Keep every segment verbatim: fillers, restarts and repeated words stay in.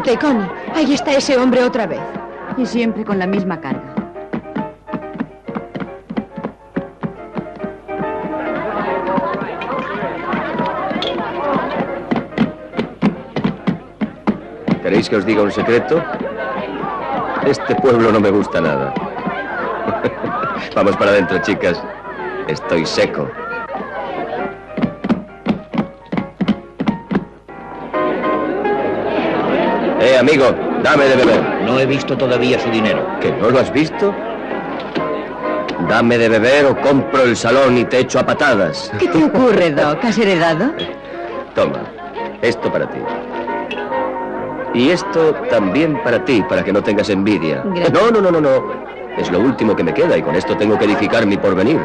Fíjate, Connie. Ahí está ese hombre otra vez. Y siempre con la misma carga. ¿Queréis que os diga un secreto? Este pueblo no me gusta nada. Vamos para adentro, chicas. Estoy seco. Eh, amigo, dame de beber. No he visto todavía su dinero. ¿Que no lo has visto? Dame de beber o compro el salón y te echo a patadas. ¿Qué te ocurre, Doc? ¿Has heredado? Toma, esto para ti. Y esto también para ti, para que no tengas envidia. Gracias. No, no, no, no, no. Es lo último que me queda y con esto tengo que edificar mi porvenir.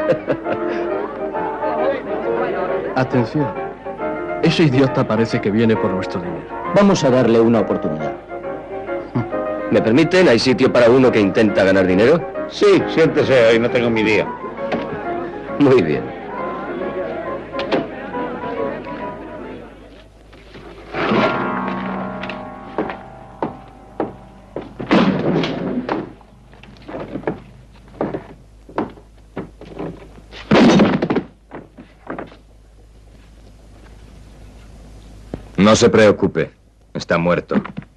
Atención. Ese idiota parece que viene por nuestro dinero. Vamos a darle una oportunidad. ¿Me permiten? ¿Hay sitio para uno que intenta ganar dinero? Sí, siéntese, hoy no tengo mi día. Muy bien. No se preocupe, está muerto.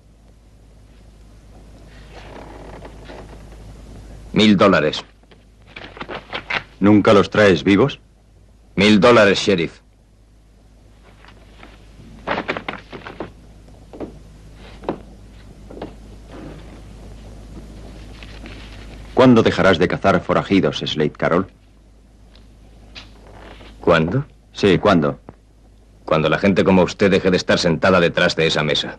Mil dólares. ¿Nunca los traes vivos? Mil dólares, sheriff. ¿Cuándo dejarás de cazar forajidos, Slade Carroll? ¿Cuándo? Sí, ¿cuándo? Cuando la gente como usted deje de estar sentada detrás de esa mesa.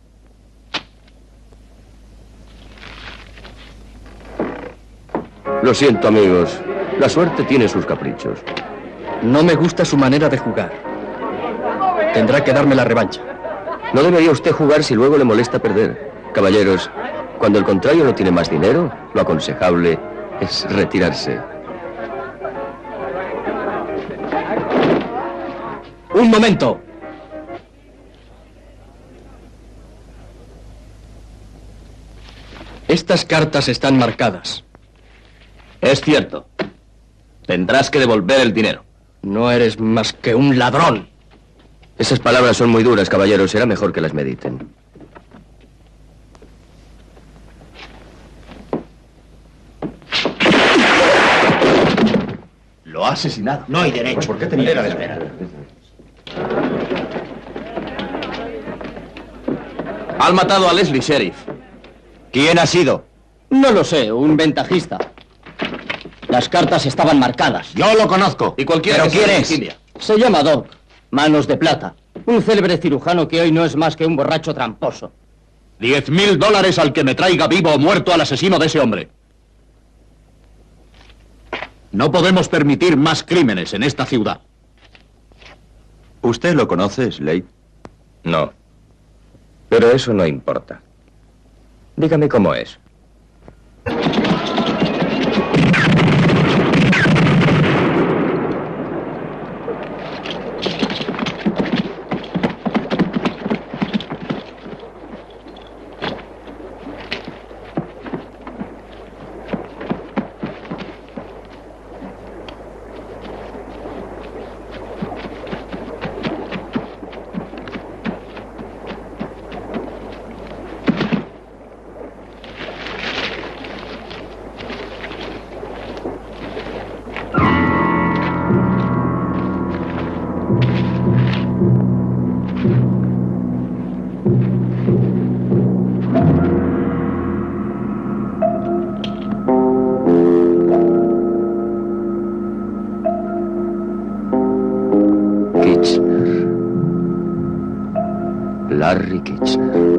Lo siento, amigos. La suerte tiene sus caprichos. No me gusta su manera de jugar. Tendrá que darme la revancha. No debería usted jugar si luego le molesta perder. Caballeros, cuando el contrario no tiene más dinero, lo aconsejable es retirarse. ¡Un momento! Estas cartas están marcadas. Es cierto. Tendrás que devolver el dinero. No eres más que un ladrón. Esas palabras son muy duras, caballeros. Será mejor que las mediten. Lo ha asesinado. No hay derecho. ¿Por qué tenía que esperar? Han matado a Leslie, sheriff. ¿Quién ha sido? No lo sé, un ventajista. Las cartas estaban marcadas. Yo lo conozco. Y cualquiera ¿Pero que sea quién de es? Sicilia. Se llama Doc, Manos de Plata. Un célebre cirujano que hoy no es más que un borracho tramposo. Diez mil dólares al que me traiga vivo o muerto al asesino de ese hombre. No podemos permitir más crímenes en esta ciudad. ¿Usted lo conoce, Slade? No. Pero eso no importa. Dígame cómo es. Larry Kitchener.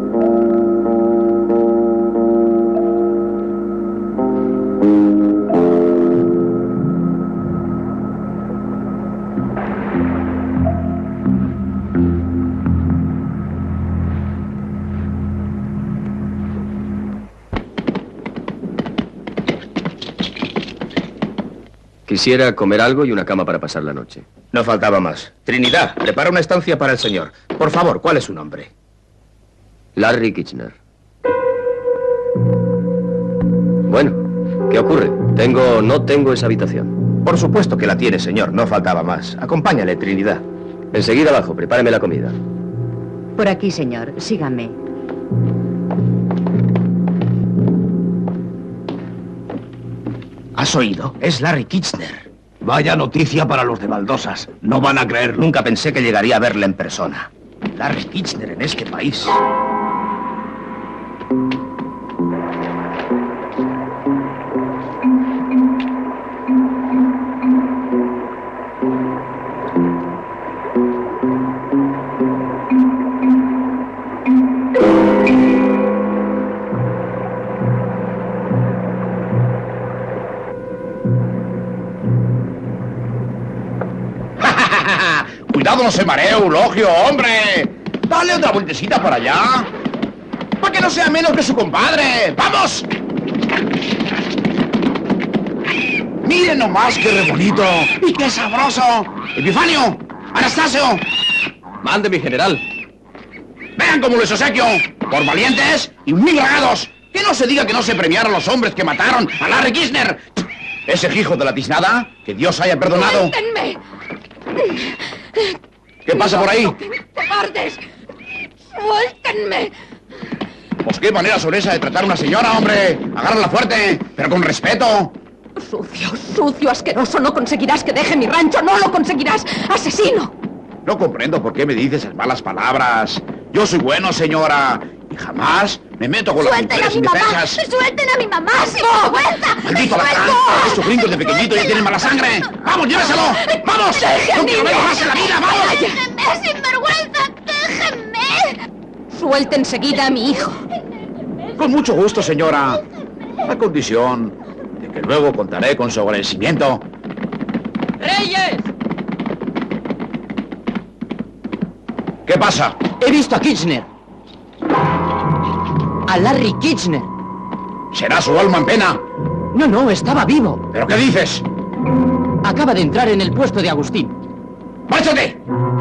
Quisiera comer algo y una cama para pasar la noche. No faltaba más. Trinidad, prepara una estancia para el señor. Por favor, ¿cuál es su nombre? Larry Kitchener. Bueno, ¿qué ocurre? Tengo... no tengo esa habitación. Por supuesto que la tiene, señor. No faltaba más. Acompáñale, Trinidad. Enseguida abajo, prepáreme la comida. Por aquí, señor. Sígame. ¿Has oído? Es Larry Kitchener. Vaya noticia para los de Baldosas. No van a creer. Nunca pensé que llegaría a verle en persona. Larry Kitchener en este país. Cuidado, no se maree, Eulogio, hombre. Dale otra vueltecita para allá. Para que no sea menos que su compadre. ¡Vamos! Miren nomás qué re bonito y qué sabroso. Epifanio, Anastasio. Mande, mi general. Vean cómo les obsequio. Por valientes y muy bragados. Que no se diga que no se premiaron a los hombres que mataron a Larry Kitchener. Ese hijo de la tiznada, que Dios haya perdonado. ¡Suéltenme! ¿Qué pasa por ahí? ¡Cobardes! ¡Suéltenme! Pues qué manera sobre esa de tratar a una señora, hombre. Agárrala fuerte, pero con respeto. Sucio, sucio, asqueroso. No conseguirás que deje mi rancho. No lo conseguirás. ¡Asesino! No comprendo por qué me dices esas malas palabras. Yo soy bueno, señora. Y jamás me meto con las ¡Suelten a mujeres mi mamá! indefensas. ¡Suelten a mi mamá! ¡Sin vergüenza! ¡Maldito alacrán! ¡Estos gringos de pequeñito ya tienen mala sangre! ¡Vamos, lléveselo! ¡Vamos! ¡No quiero ver más en la vida! ¡Vamos! ¡Déjenme, sin vergüenza! ¡Déjenme! Suelten enseguida a mi hijo. Con mucho gusto, señora. A condición de que luego contaré con su agradecimiento. ¡Reyes! ¿Qué pasa? He visto a Kitchener. A Larry Kitchener. ¿Será su alma en pena? No, no, estaba vivo. ¿Pero qué dices? Acaba de entrar en el puesto de Agustín. ¡Márchate!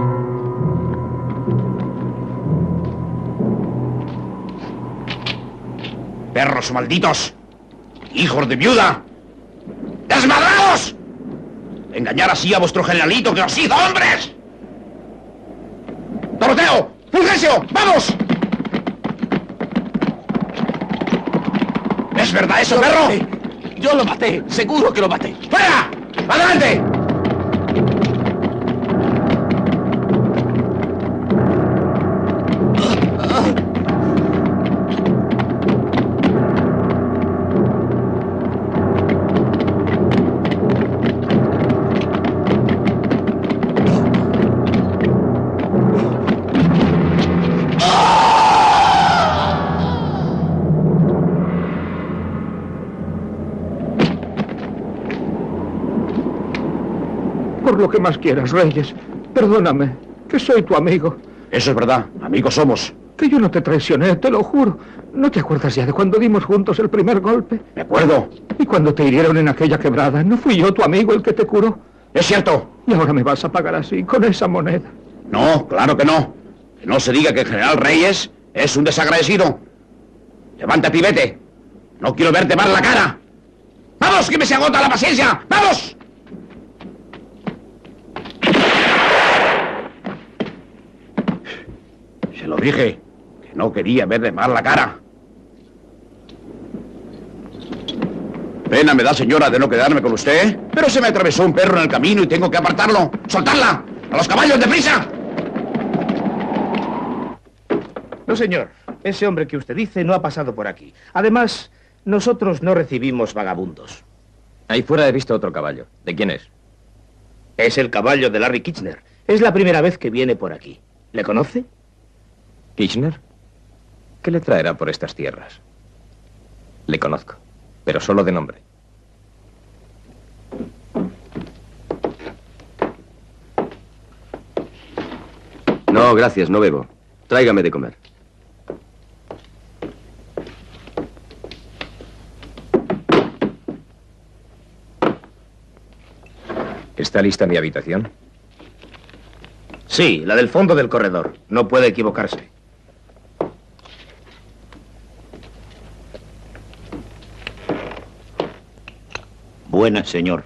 ¡Perros malditos! ¡Hijos de viuda! ¡Desmadrados! ¡Engañar así a vuestro generalito que os hizo hombres! ¡Doroteo! ¡Fulgencio! ¡Vamos! ¿Es verdad eso, perro? Yo lo maté, seguro que lo maté. ¡Fuera! ¡Adelante! Por lo que más quieras, Reyes. Perdóname, que soy tu amigo. Eso es verdad, amigos somos. Que yo no te traicioné, te lo juro. ¿No te acuerdas ya de cuando dimos juntos el primer golpe? Me acuerdo. Y cuando te hirieron en aquella quebrada, ¿no fui yo tu amigo el que te curó? Es cierto. Y ahora me vas a pagar así, con esa moneda. No, claro que no. Que no se diga que el general Reyes es un desagradecido. Levanta, pibete. No quiero verte más la cara. ¡Vamos, que me se agota la paciencia! ¡Vamos! Se lo dije, que no quería verle más la cara. Pena me da, señora, de no quedarme con usted, pero se me atravesó un perro en el camino y tengo que apartarlo. ¡Soltarla! ¡A los caballos, deprisa! No, señor. Ese hombre que usted dice no ha pasado por aquí. Además, nosotros no recibimos vagabundos. Ahí fuera he visto otro caballo. ¿De quién es? Es el caballo de Larry Kitchener. Es la primera vez que viene por aquí. ¿Le conoce? ¿Kitchener? ¿Qué le traerá por estas tierras? Le conozco, pero solo de nombre. No, gracias, no bebo. Tráigame de comer. ¿Está lista mi habitación? Sí, la del fondo del corredor. No puede equivocarse. Buenas, señor.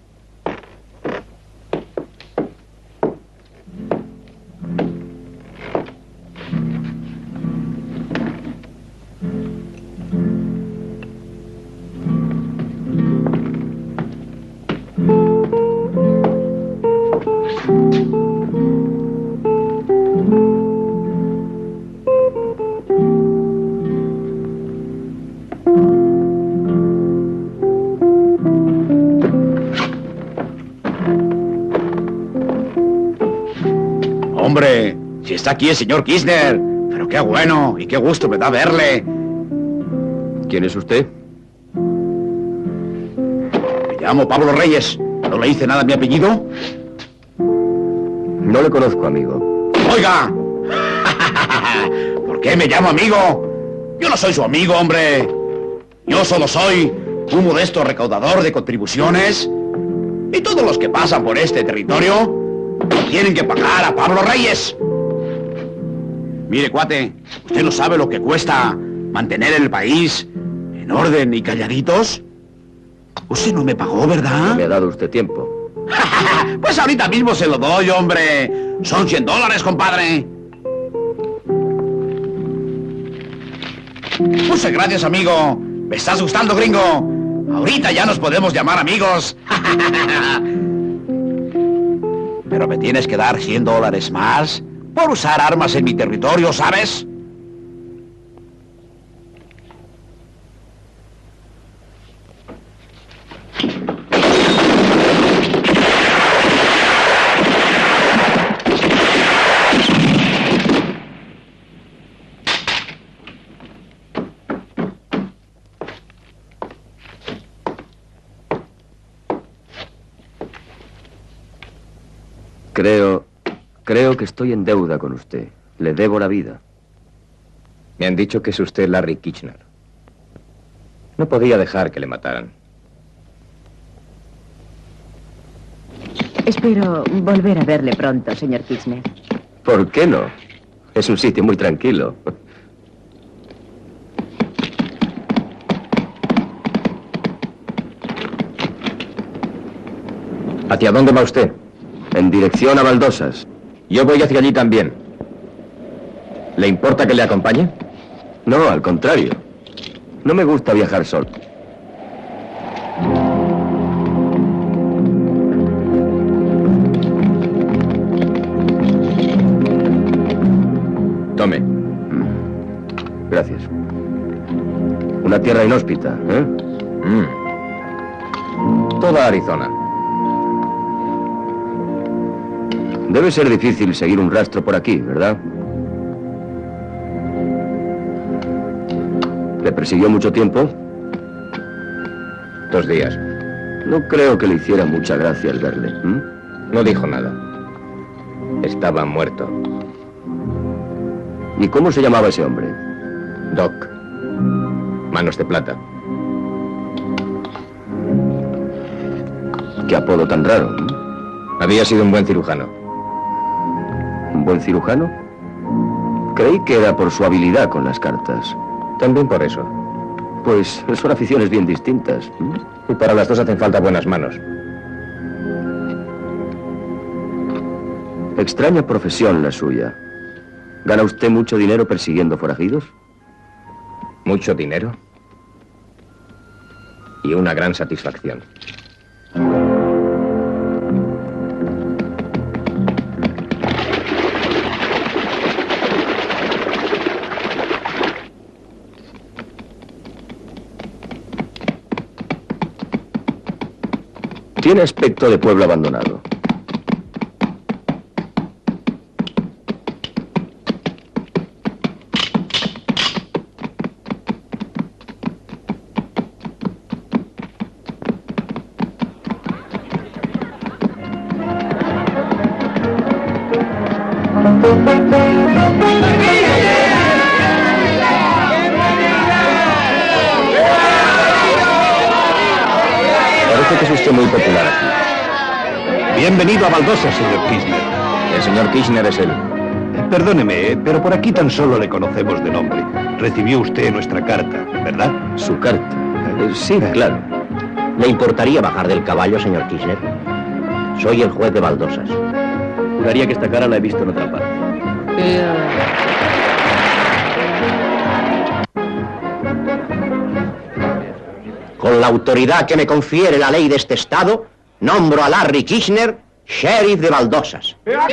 Hombre, si está aquí el señor Kirchner. Pero qué bueno y qué gusto me da verle. ¿Quién es usted? Me llamo Pablo Reyes. ¿No le hice nada a mi apellido? No le conozco, amigo. ¡Oiga! ¿Por qué me llamo amigo? Yo no soy su amigo, hombre. Yo solo soy un modesto recaudador de contribuciones. Y todos los que pasan por este territorio tienen que pagar a Pablo Reyes. Mire, cuate, ¿usted no sabe lo que cuesta mantener el país en orden y calladitos? Usted no me pagó, ¿verdad? No me ha dado usted tiempo. Pues ahorita mismo se lo doy, hombre. Son cien dólares, compadre. Muchas gracias, amigo. Me estás gustando, gringo. Ahorita ya nos podemos llamar amigos. Pero me tienes que dar cien dólares más por usar armas en mi territorio, ¿sabes? Creo... Creo que estoy en deuda con usted. Le debo la vida. Me han dicho que es usted Larry Kitchener. No podía dejar que le mataran. Espero volver a verle pronto, señor Kitchener. ¿Por qué no? Es un sitio muy tranquilo. ¿Hacia dónde va usted? En dirección a Baldosas. Yo voy hacia allí también. ¿Le importa que le acompañe? No, al contrario. No me gusta viajar solo. Tome. Gracias. Una tierra inhóspita, ¿eh? Mm. Toda Arizona. Debe ser difícil seguir un rastro por aquí, ¿verdad? ¿Le persiguió mucho tiempo? Dos días. No creo que le hiciera mucha gracia el verle. ¿eh? No dijo nada. Estaba muerto. ¿Y cómo se llamaba ese hombre? Doc. Manos de plata. Qué apodo tan raro. ¿eh? Había sido un buen cirujano. ¿Un buen cirujano? Creí que era por su habilidad con las cartas. También por eso. Pues son aficiones bien distintas. ¿eh? Y para las dos hacen falta buenas manos. Extraña profesión la suya. ¿Gana usted mucho dinero persiguiendo forajidos? Mucho dinero. Y una gran satisfacción. Tiene aspecto de pueblo abandonado. Parece que es usted muy popular aquí. Bienvenido a Baldosa, señor Kirchner. El señor Kirchner es él. Perdóneme, pero por aquí tan solo le conocemos de nombre. Recibió usted nuestra carta, ¿verdad? Su carta. Eh, sí, claro. ¿Le importaría bajar del caballo, señor Kirchner? Soy el juez de baldosas. Juraría que esta cara la he visto en otra parte. Eh, Con la autoridad que me confiere la ley de este estado, nombro a Larry Kirchner sheriff de baldosas.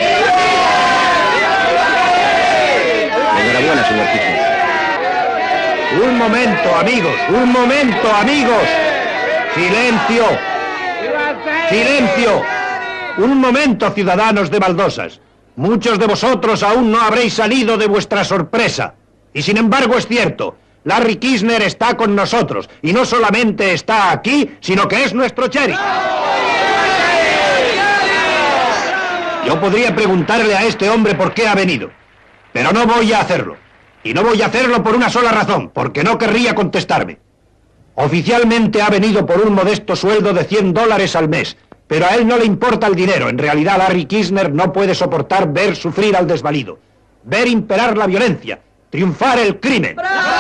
Enhorabuena, señor Kirchner. Un momento, amigos, un momento, amigos. Silencio. Silencio. Un momento, ciudadanos de baldosas. Muchos de vosotros aún no habréis salido de vuestra sorpresa. Y sin embargo es cierto, Larry Kirchner está con nosotros. Y no solamente está aquí, sino que es nuestro sheriff. Yo podría preguntarle a este hombre por qué ha venido, pero no voy a hacerlo. Y no voy a hacerlo por una sola razón, porque no querría contestarme. Oficialmente ha venido por un modesto sueldo de cien dólares al mes, pero a él no le importa el dinero. En realidad, Larry Kirchner no puede soportar ver sufrir al desvalido, ver imperar la violencia, triunfar el crimen.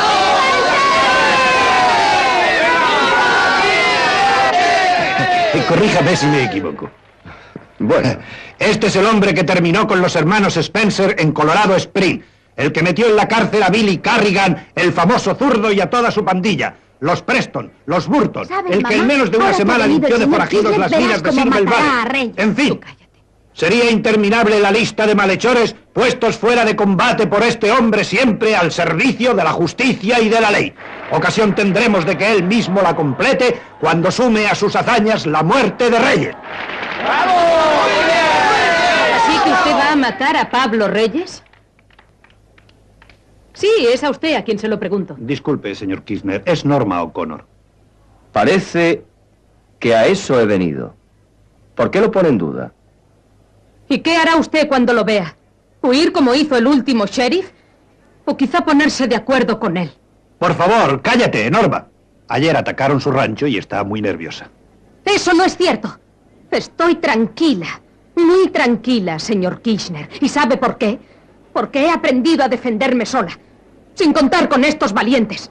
Corríjame si me equivoco. Bueno, este es el hombre que terminó con los hermanos Spencer en Colorado Spring, el que metió en la cárcel a Billy Carrigan, el famoso zurdo, y a toda su pandilla, los Preston, los Burton, el que en menos de una semana limpió de forajidos las minas de Silver Valley. En fin, sería interminable la lista de malhechores puestos fuera de combate por este hombre siempre al servicio de la justicia y de la ley. Ocasión tendremos de que él mismo la complete cuando sume a sus hazañas la muerte de Reyes. ¿Así que usted va a matar a Pablo Reyes? Sí, es a usted a quien se lo pregunto. Disculpe, señor Kirchner, es Norma O'Connor. Parece que a eso he venido. ¿Por qué lo pone en duda? ¿Y qué hará usted cuando lo vea? ¿Huir como hizo el último sheriff? ¿O quizá ponerse de acuerdo con él? Por favor, cállate, Norma. Ayer atacaron su rancho y está muy nerviosa. Eso no es cierto. Estoy tranquila, muy tranquila, señor Kirchner. ¿Y sabe por qué? Porque he aprendido a defenderme sola, sin contar con estos valientes.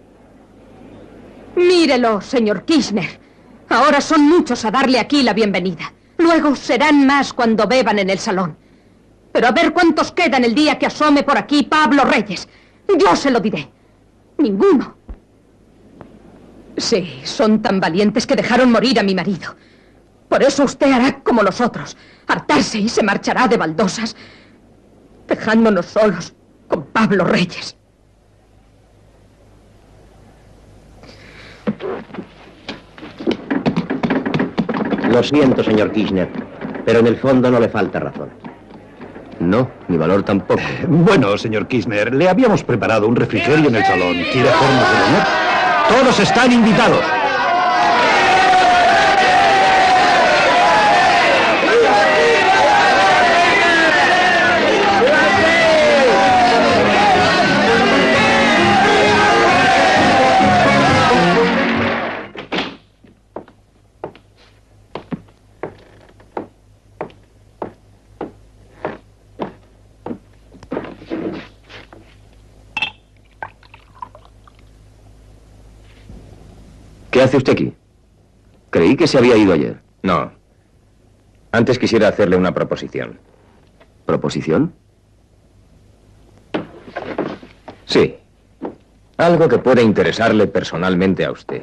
Mírelo, señor Kirchner. Ahora son muchos a darle aquí la bienvenida. Luego serán más cuando beban en el salón. Pero a ver cuántos quedan el día que asome por aquí Pablo Reyes. Yo se lo diré. Ninguno. Sí, son tan valientes que dejaron morir a mi marido. Por eso usted hará como los otros, hartarse y se marchará de baldosas, dejándonos solos con Pablo Reyes. Lo siento, señor Kirchner, pero en el fondo no le falta razón. No, ni valor tampoco. Bueno, señor Kirchner, le habíamos preparado un refrigerio en el salón. ¿Quiere hacernos el honor? Todos están invitados. ¿Qué hace usted aquí? Creí que se había ido ayer. No. Antes quisiera hacerle una proposición. ¿Proposición? Sí. Algo que puede interesarle personalmente a usted.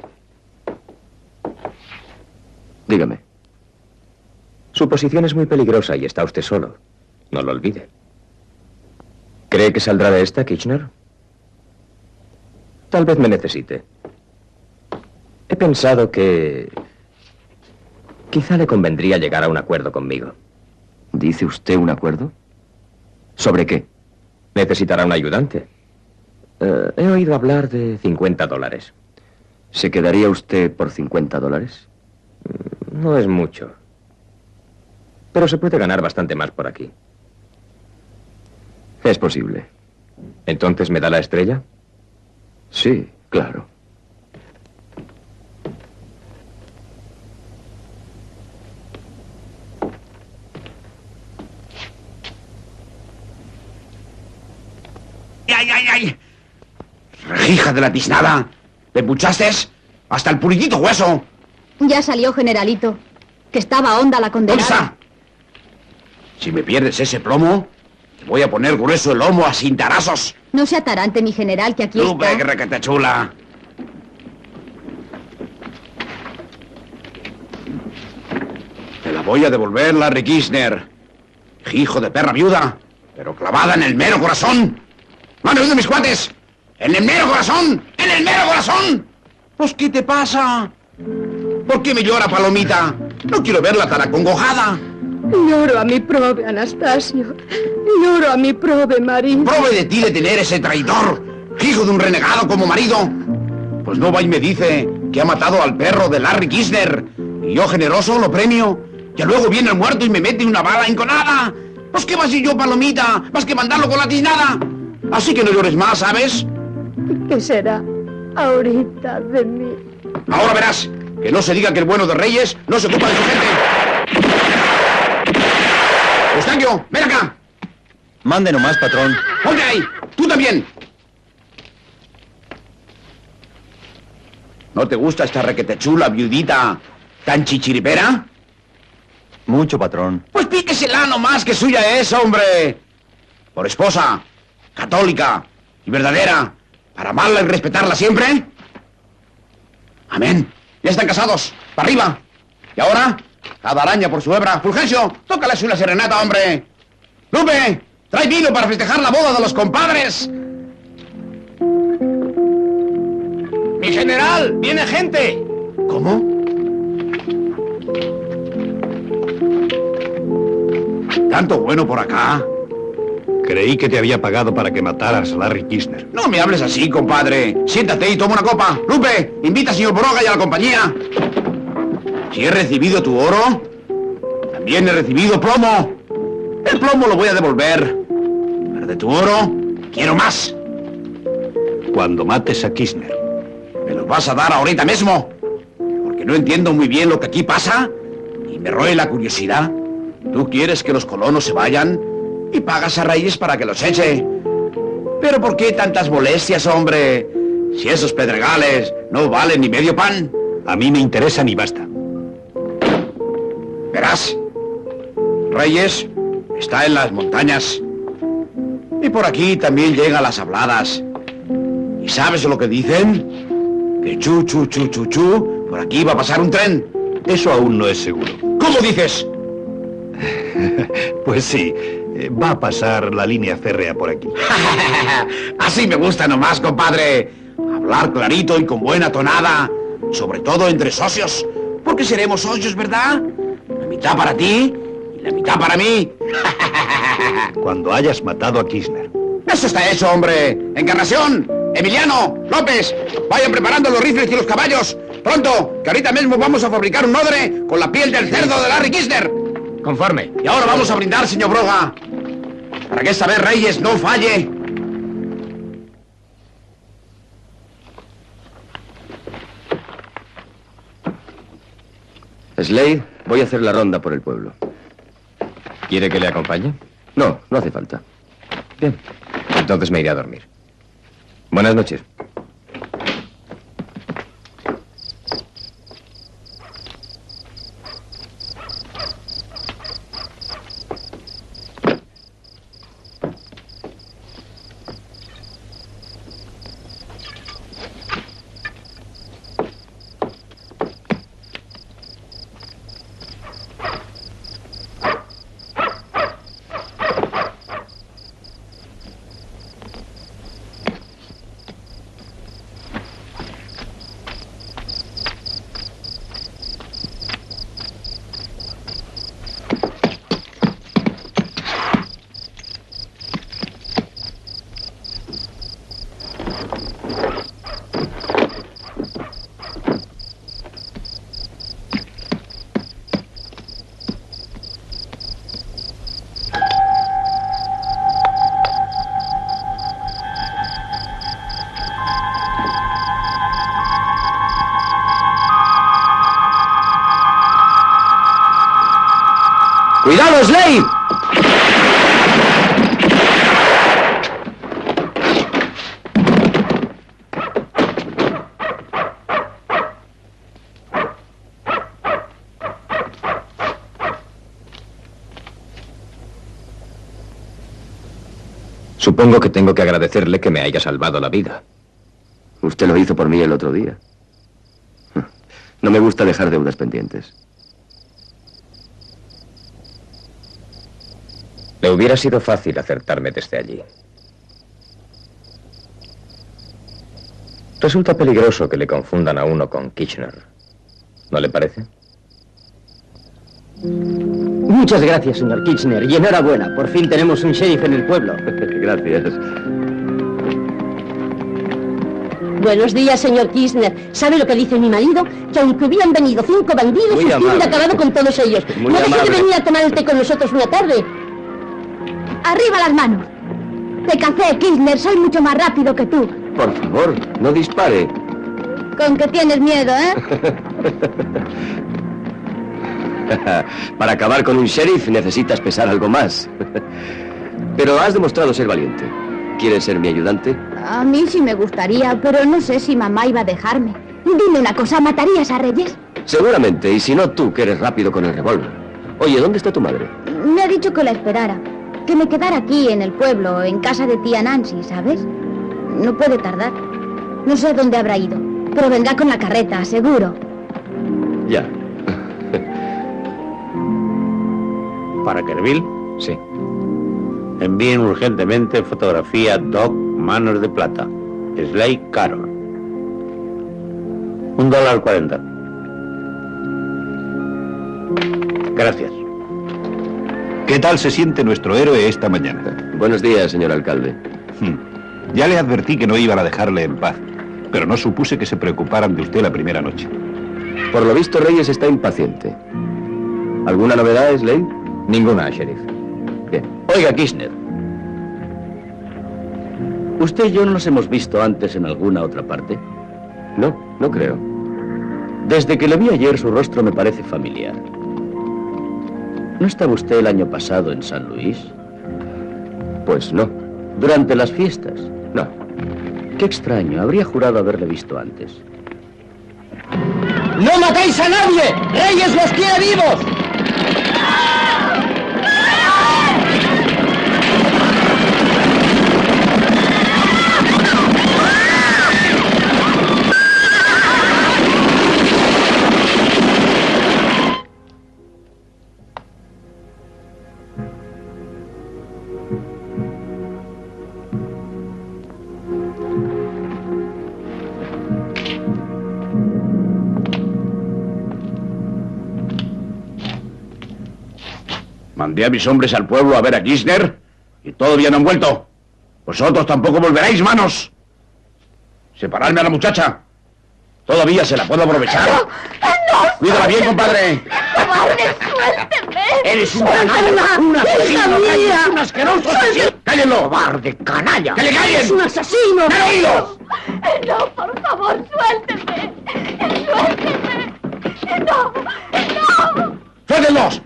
Dígame. Su posición es muy peligrosa y está usted solo. No lo olvide. ¿Cree que saldrá de esta, Kirchner? Tal vez me necesite. He pensado que quizá le convendría llegar a un acuerdo conmigo. ¿Dice usted un acuerdo? ¿Sobre qué? Necesitará un ayudante. Eh, he oído hablar de cincuenta dólares. ¿Se quedaría usted por cincuenta dólares? No es mucho. Pero se puede ganar bastante más por aquí. Es posible. ¿Entonces me da la estrella? Sí, claro. ¡Ay, ay, ay! ¡Hija de la tiznada! ¿Le puchaste hasta el puritito hueso? Ya salió, generalito. Que estaba honda la condenada. ¿Dónde está? Si me pierdes ese plomo, te voy a poner grueso el lomo a cintarazos. No se atarante, mi general, que aquí Lupe, está. que requete chula. Te la voy a devolver, Larry Kirchner. Hijo de perra viuda, pero clavada en el mero corazón. ¿No han oído mis cuates? ¡En el mero corazón! ¡En el mero corazón! Pues, ¿qué te pasa? ¿Por qué me llora, Palomita? No quiero verla tan acongojada. Lloro a mi prove, Anastasio. Lloro a mi prove, marido. Prove de ti de tener ese traidor, hijo de un renegado como marido. Pues no va y me dice que ha matado al perro de Larry Kirchner. Y yo, generoso, lo premio. Que luego viene el muerto y me mete una bala enconada. Pues, ¿qué vas y yo, Palomita? Vas que mandarlo con la tiznada. Así que no llores más, ¿sabes? ¿Qué será ahorita de mí? Ahora verás. Que no se diga que el bueno de Reyes no se ocupa de su gente. Eustaquio, ven acá. Mande nomás, patrón. Ponte ahí. Tú también. ¿No te gusta esta requetechula viudita tan chichiripera? Mucho, patrón. Pues píquesela nomás, que suya es, hombre. Por esposa, católica y verdadera, para amarla y respetarla siempre. Amén. Ya están casados. ¡Para arriba! Y ahora, cada araña por su hebra. Fulgencio, tócale una serenata, hombre. Lupe, trae vino para festejar la boda de los compadres. ¡Mi general! ¡Viene gente! ¿Cómo? ¿Tanto bueno por acá? Creí que te había pagado para que mataras a Larry Kirchner. No me hables así, compadre. Siéntate y toma una copa. Lupe, invita al señor Broga y a la compañía. Si he recibido tu oro, también he recibido plomo. El plomo lo voy a devolver. Pero de tu oro, quiero más. Cuando mates a Kirchner. ¿Me los vas a dar ahorita mismo? Porque no entiendo muy bien lo que aquí pasa y me roe la curiosidad. ¿Tú quieres que los colonos se vayan y pagas a Reyes para que los eche? ¿Pero por qué tantas molestias, hombre? Si esos pedregales no valen ni medio pan. A mí me interesan y basta. Verás, Reyes está en las montañas. Y por aquí también llegan las habladas. ¿Y sabes lo que dicen? Que chu, chu, chu, chu, chu, por aquí va a pasar un tren. Eso aún no es seguro. ¿Cómo dices? Pues sí, va a pasar la línea férrea por aquí. Así me gusta nomás, compadre. Hablar clarito y con buena tonada. Sobre todo entre socios. Porque seremos socios, ¿verdad? La mitad para ti y la mitad para mí. Cuando hayas matado a Kirchner. Eso está hecho, hombre. Encarnación, Emiliano, López, vayan preparando los rifles y los caballos. Pronto, que ahorita mismo vamos a fabricar un odre con la piel del cerdo de Larry Kirchner. Conforme. Y ahora vamos a brindar, señor Broga, para que esta vez Reyes no falle. Slade, voy a hacer la ronda por el pueblo. ¿Quiere que le acompañe? No, no hace falta. Bien. Entonces me iré a dormir. Buenas noches. ¡Cuidado, Slade! Supongo que tengo que agradecerle que me haya salvado la vida. Usted lo hizo por mí el otro día. No me gusta dejar deudas pendientes. Le hubiera sido fácil acertarme desde allí. Resulta peligroso que le confundan a uno con Kitchener. ¿No le parece? Muchas gracias, señor Kitchener, y enhorabuena. Por fin tenemos un sheriff en el pueblo. Gracias. Buenos días, señor Kirchner. ¿Sabe lo que dice mi marido? Que aunque hubieran venido cinco bandidos, Muy usted amable. hubiera acabado con todos ellos. Muy ¿No deje de amable. venir a tomar el té con nosotros una tarde? ¡Arriba las manos! Te cansé, Kirchner. Soy mucho más rápido que tú. Por favor, no dispare. Con que tienes miedo, ¿eh? Para acabar con un sheriff necesitas pesar algo más. Pero has demostrado ser valiente. ¿Quieres ser mi ayudante? A mí sí me gustaría, pero no sé si mamá iba a dejarme. Dime una cosa, ¿matarías a Reyes? Seguramente, y si no tú, que eres rápido con el revólver. Oye, ¿dónde está tu madre? Me ha dicho que la esperara. Que me quedara aquí, en el pueblo, en casa de tía Nancy, ¿sabes? No puede tardar. No sé dónde habrá ido, pero vendrá con la carreta, seguro. Ya. ¿Para Kerville? Sí. Envíen urgentemente fotografía Doc Manos de Plata. Slade Carroll. Un dólar cuarenta. Gracias. ¿Qué tal se siente nuestro héroe esta mañana? Buenos días, señor alcalde. Hmm. Ya le advertí que no iban a dejarle en paz, pero no supuse que se preocuparan de usted la primera noche. Por lo visto, Reyes está impaciente. ¿Alguna novedad, Slade? Ninguna, sheriff. Bien. Oiga, Kirchner. ¿Usted y yo no nos hemos visto antes en alguna otra parte? No, no creo. Desde que le vi ayer, su rostro me parece familiar. ¿No estaba usted el año pasado en San Luis? Pues no. ¿Durante las fiestas? No. Qué extraño, habría jurado haberle visto antes. ¡No matéis a nadie! ¡Reyes los quiere vivos! Mandé a mis hombres al pueblo a ver a Kirchner y todavía no han vuelto. Vosotros tampoco volveréis, manos. Separadme a la muchacha. Todavía se la puedo aprovechar. ¡No! Cuídala bien, compadre. ¡Cobarde, suélteme! Eres un canalla, un asesino, mía! un asqueroso asesino. ¡Cállenlo! ¡Cobarde, canalla! ¡Que le callen! ¡Es un asesino! ¡Me han oído! ¡No, por favor, suélteme! ¡Suélteme! ¡No! ¡No! ¡Suéltenlos!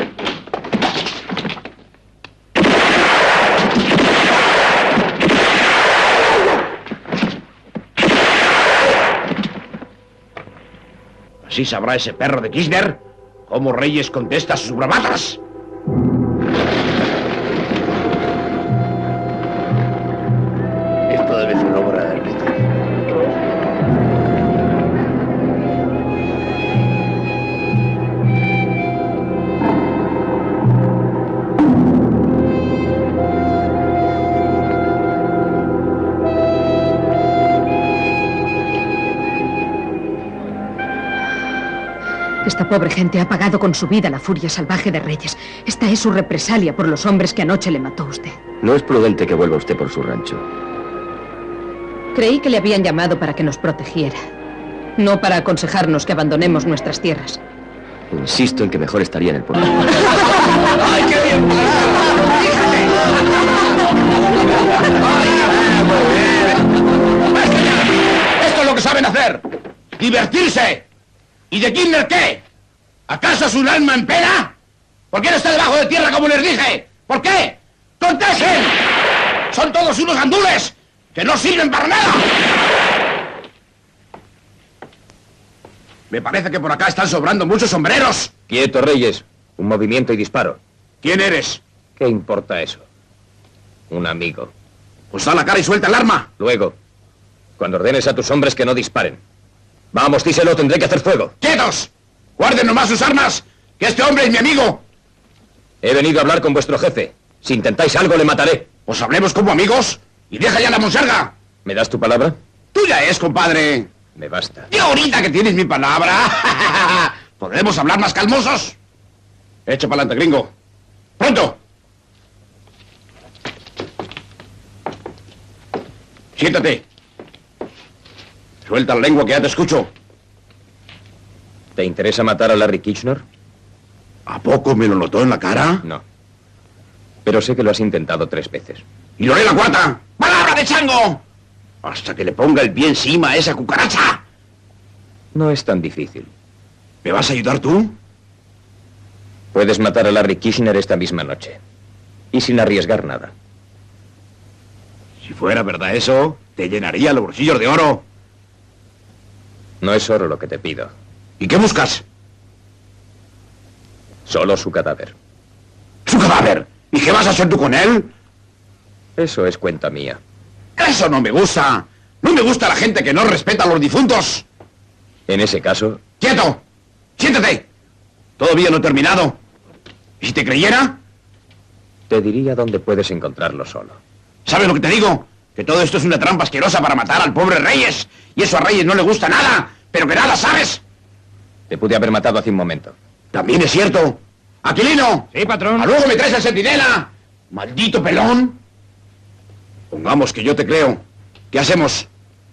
Así sabrá ese perro de Kirchner cómo Reyes contesta a sus bravatas. Esto debe ser obra de Reyes. Esta pobre gente ha pagado con su vida la furia salvaje de Reyes. Esta es su represalia por los hombres que anoche le mató usted. No es prudente que vuelva usted por su rancho. Creí que le habían llamado para que nos protegiera, no para aconsejarnos que abandonemos nuestras tierras. Insisto en que mejor estaría en el pueblo. ¡Ay, qué bien! ¡Esto es lo que saben hacer! ¡Divertirse! ¿Y de Kirchner qué? ¿Acaso es un alma en pena? ¿Por qué no está debajo de tierra como les dije? ¿Por qué? ¡Contesten! ¡Son todos unos gandules que no sirven para nada! Me parece que por acá están sobrando muchos sombreros. Quieto, Reyes. Un movimiento y disparo. ¿Quién eres? ¿Qué importa eso? Un amigo. Pues da la cara y suelta el arma. Luego, cuando ordenes a tus hombres que no disparen. Vamos, díselo, tendré que hacer fuego. ¡Quietos! ¡Guarden nomás sus armas! ¡Que este hombre es mi amigo! He venido a hablar con vuestro jefe. Si intentáis algo, le mataré. Pues hablemos como amigos y deja ya la monserga. ¿Me das tu palabra? Tuya es, compadre. Me basta. Y ahorita que tienes mi palabra, ¿podremos hablar más calmosos? Echa para adelante, gringo. ¡Pronto! Siéntate. Suelta la lengua que ya te escucho. ¿Te interesa matar a Larry Kitchener? ¿A poco me lo notó en la cara? No. Pero sé que lo has intentado tres veces. ¡Y lo haré la cuarta! ¡Palabra de chango! Hasta que le ponga el pie encima a esa cucaracha. No es tan difícil. ¿Me vas a ayudar tú? Puedes matar a Larry Kitchener esta misma noche. Y sin arriesgar nada. Si fuera verdad eso, te llenaría los bolsillos de oro. No es oro lo que te pido. ¿Y qué buscas? Solo su cadáver. ¿Su cadáver? ¿Y qué vas a hacer tú con él? Eso es cuenta mía. Eso no me gusta. No me gusta la gente que no respeta a los difuntos. En ese caso... ¡Quieto! ¡Siéntate! Todavía no he terminado. ¿Y si te creyera? Te diría dónde puedes encontrarlo solo. ¿Sabes lo que te digo? Que todo esto es una trampa asquerosa para matar al pobre Reyes. Y eso a Reyes no le gusta nada. Pero que nada sabes. Te pude haber matado hace un momento. También es cierto. ¡Aquilino! Sí, patrón. ¡A luego me traes al centinela! ¡Maldito pelón! Pongamos que yo te creo. ¿Qué hacemos?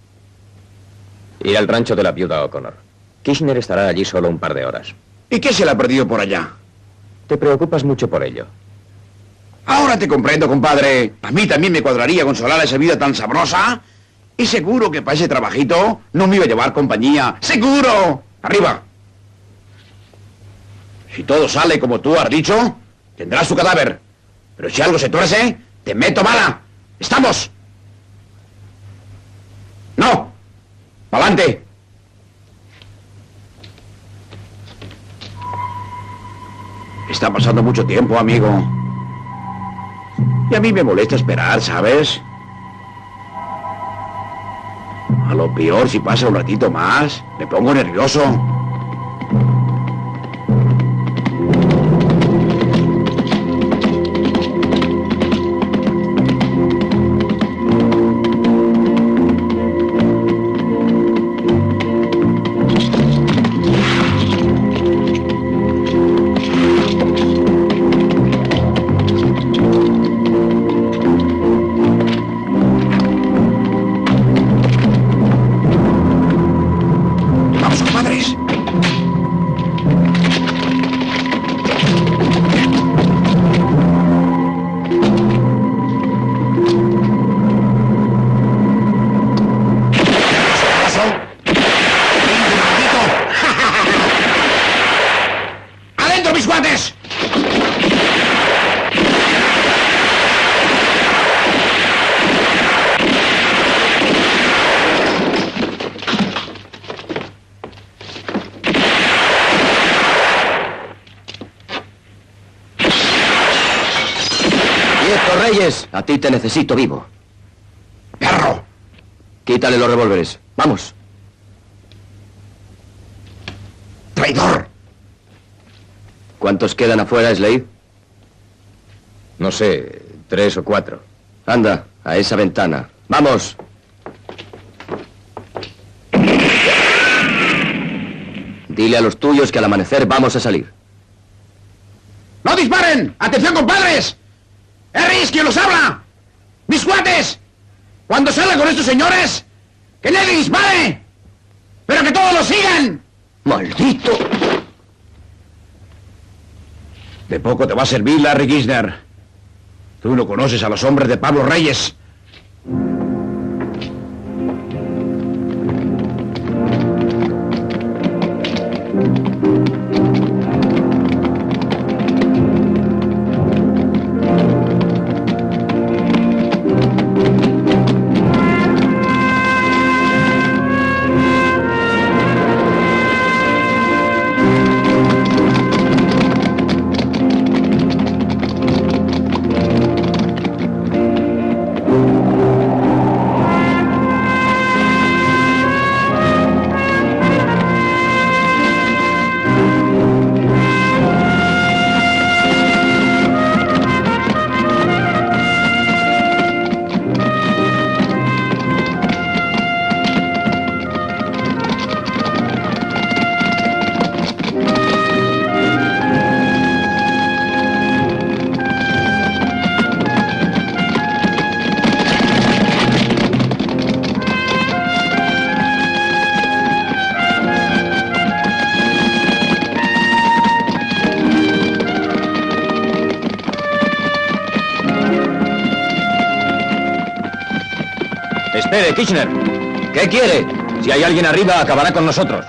Ir al rancho de la viuda O'Connor. Kitchener estará allí solo un par de horas. ¿Y qué se le ha perdido por allá? Te preocupas mucho por ello. Ahora te comprendo, compadre. A mí también me cuadraría consolar esa vida tan sabrosa. Y seguro que para ese trabajito no me iba a llevar compañía. ¡Seguro! ¡Arriba! Si todo sale como tú has dicho, tendrás tu cadáver. Pero si algo se tuerce, te meto bala. ¡Estamos! ¡No! ¡Pa'lante! Está pasando mucho tiempo, amigo. Y a mí me molesta esperar, ¿sabes? A lo peor, si pasa un ratito más, me pongo nervioso. Reyes, a ti te necesito vivo. ¡Perro! Quítale los revólveres. Vamos. ¡Traidor! ¿Cuántos quedan afuera, Slade? No sé, tres o cuatro. Anda, a esa ventana. ¡Vamos! Dile a los tuyos que al amanecer vamos a salir. ¡No disparen! ¡Atención, compadres! ¡Harris, quien los habla! ¡Mis cuates! Cuando salga con estos señores, ¡que nadie dispare! ¡Pero que todos los sigan! ¡Maldito! De poco te va a servir, Larry Kitchener. Tú no conoces a los hombres de Pablo Reyes. Espere, Kirchner. ¿Qué quiere? Si hay alguien arriba, acabará con nosotros.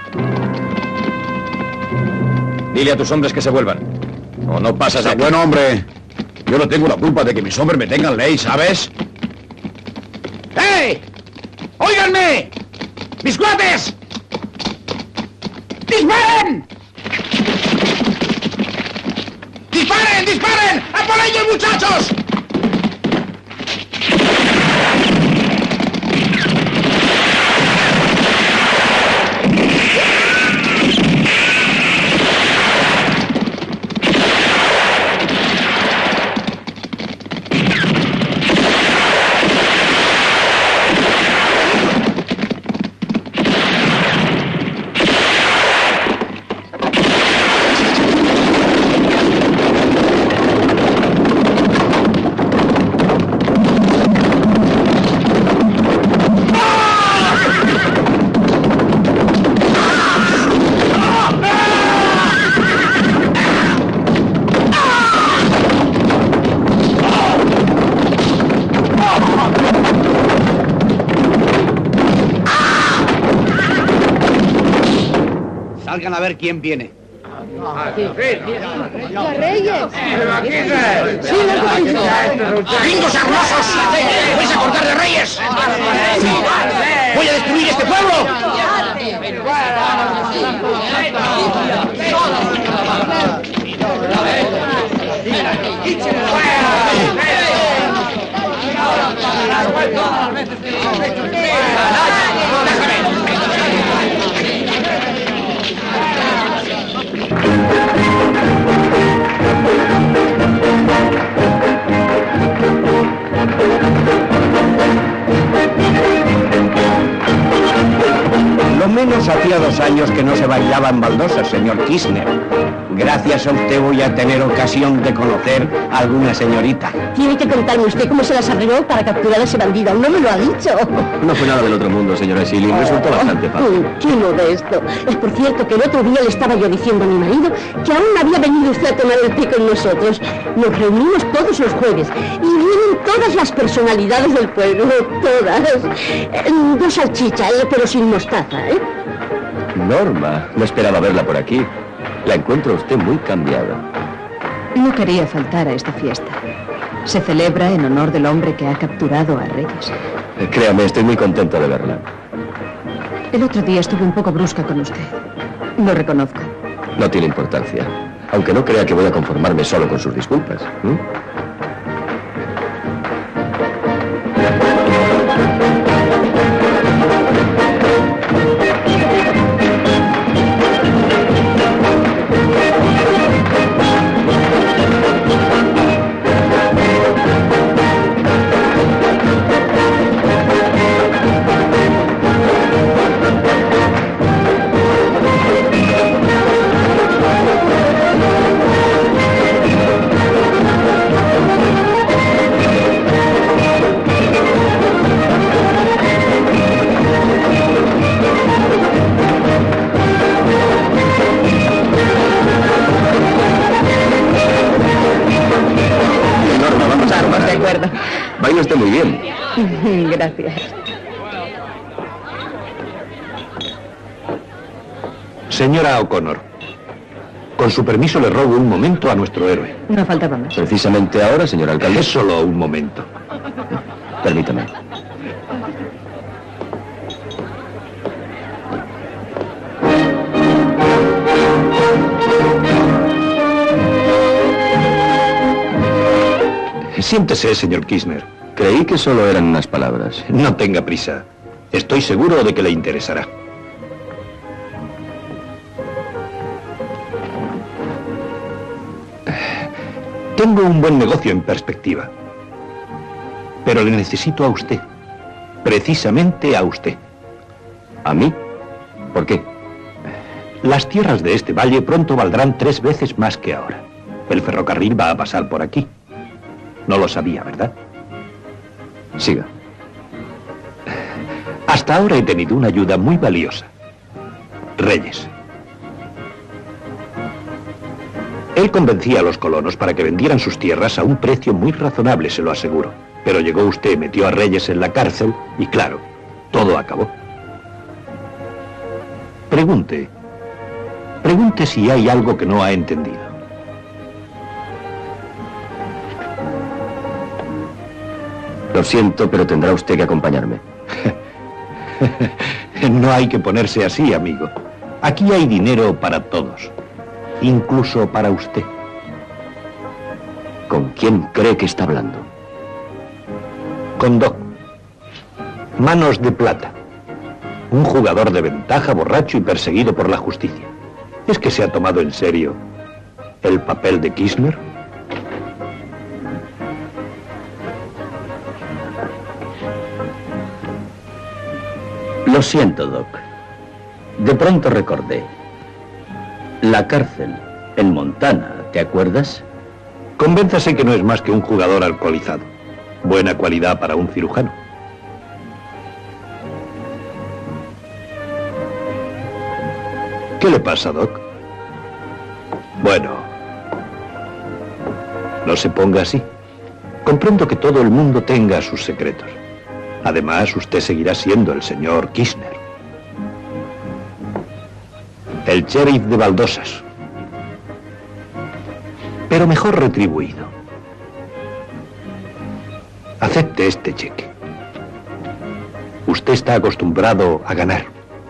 Dile a tus hombres que se vuelvan. O no pasas de aquí. Buen hombre. Yo no tengo la culpa de que mis hombres me tengan ley, ¿sabes? ¡Hey! ¡Óiganme! ¡Mis cuates! ¡Disparen! ¡Disparen! ¡Disparen! ¡A por ellos, muchachos! Salgan a ver quién viene. ¡Los Reyes! ¡Sí, ¡Gringos hermosos! ¡Vais a cortar de Reyes! ¡Voy a destruir este pueblo! Lo menos hacía dos años que no se bailaba en baldosas, señor Kirchner. Gracias a usted voy a tener ocasión de conocer a alguna señorita. Tiene que contarme usted cómo se las arregló para capturar a ese bandido. No me lo ha dicho. No fue nada del otro mundo, señora Silly. Resultó bastante fácil. Qué modesto. Es por cierto que el otro día le estaba yo diciendo a mi marido que aún no había venido usted a tomar el té con nosotros. Nos reunimos todos los jueves y vienen todas las personalidades del pueblo, todas. Eh, Dos salchichas, eh, pero sin mostaza, ¿eh? Norma, no esperaba verla por aquí. La encuentro a usted muy cambiada. No quería faltar a esta fiesta. Se celebra en honor del hombre que ha capturado a Reyes. Eh, Créame, estoy muy contento de verla. El otro día estuve un poco brusca con usted. Lo reconozco. No tiene importancia. Aunque no crea que voy a conformarme solo con sus disculpas. ¿Mm? Baila usted muy bien. Gracias. Señora O'Connor, con su permiso le robo un momento a nuestro héroe. No faltaba más. Precisamente ahora, señor alcalde. Es solo un momento. Permítame. Siéntese, señor Kirchner. Creí que solo eran unas palabras. No tenga prisa. Estoy seguro de que le interesará. Tengo un buen negocio en perspectiva. Pero le necesito a usted. Precisamente a usted. ¿A mí? ¿Por qué? Las tierras de este valle pronto valdrán tres veces más que ahora. El ferrocarril va a pasar por aquí. No lo sabía, ¿verdad? Siga. Hasta ahora he tenido una ayuda muy valiosa. Reyes. Él convencía a los colonos para que vendieran sus tierras a un precio muy razonable, se lo aseguro. Pero llegó usted, metió a Reyes en la cárcel y claro, todo acabó. Pregunte, pregunte si hay algo que no ha entendido. Lo siento, pero tendrá usted que acompañarme. No hay que ponerse así, amigo. Aquí hay dinero para todos, incluso para usted. ¿Con quién cree que está hablando? Con Doc. Manos de plata. Un jugador de ventaja, borracho y perseguido por la justicia. ¿Es que se ha tomado en serio el papel de Kirchner? Lo siento, Doc. De pronto recordé. La cárcel en Montana, ¿te acuerdas? Convénzase que no es más que un jugador alcoholizado. Buena cualidad para un cirujano. ¿Qué le pasa, Doc? Bueno, no se ponga así. Comprendo que todo el mundo tenga sus secretos. Además, usted seguirá siendo el señor Kirchner. El sheriff de baldosas. Pero mejor retribuido. Acepte este cheque. Usted está acostumbrado a ganar.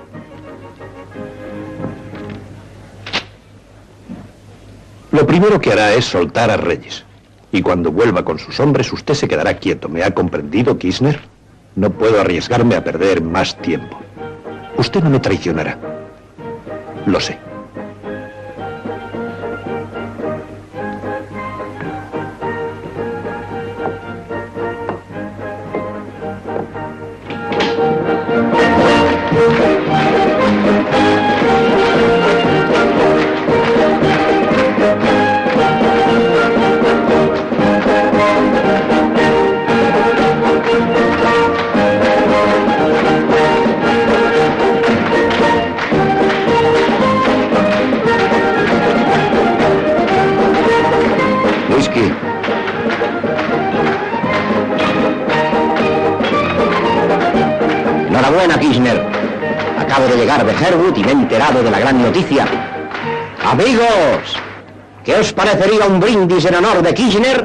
Lo primero que hará es soltar a Reyes. Y cuando vuelva con sus hombres, usted se quedará quieto. ¿Me ha comprendido, Kirchner? No puedo arriesgarme a perder más tiempo. Usted no me traicionará. Lo sé. Enhorabuena, Kirchner. Acabo de llegar de Herwood y me he enterado de la gran noticia. Amigos, ¿qué os parecería un brindis en honor de Kirchner?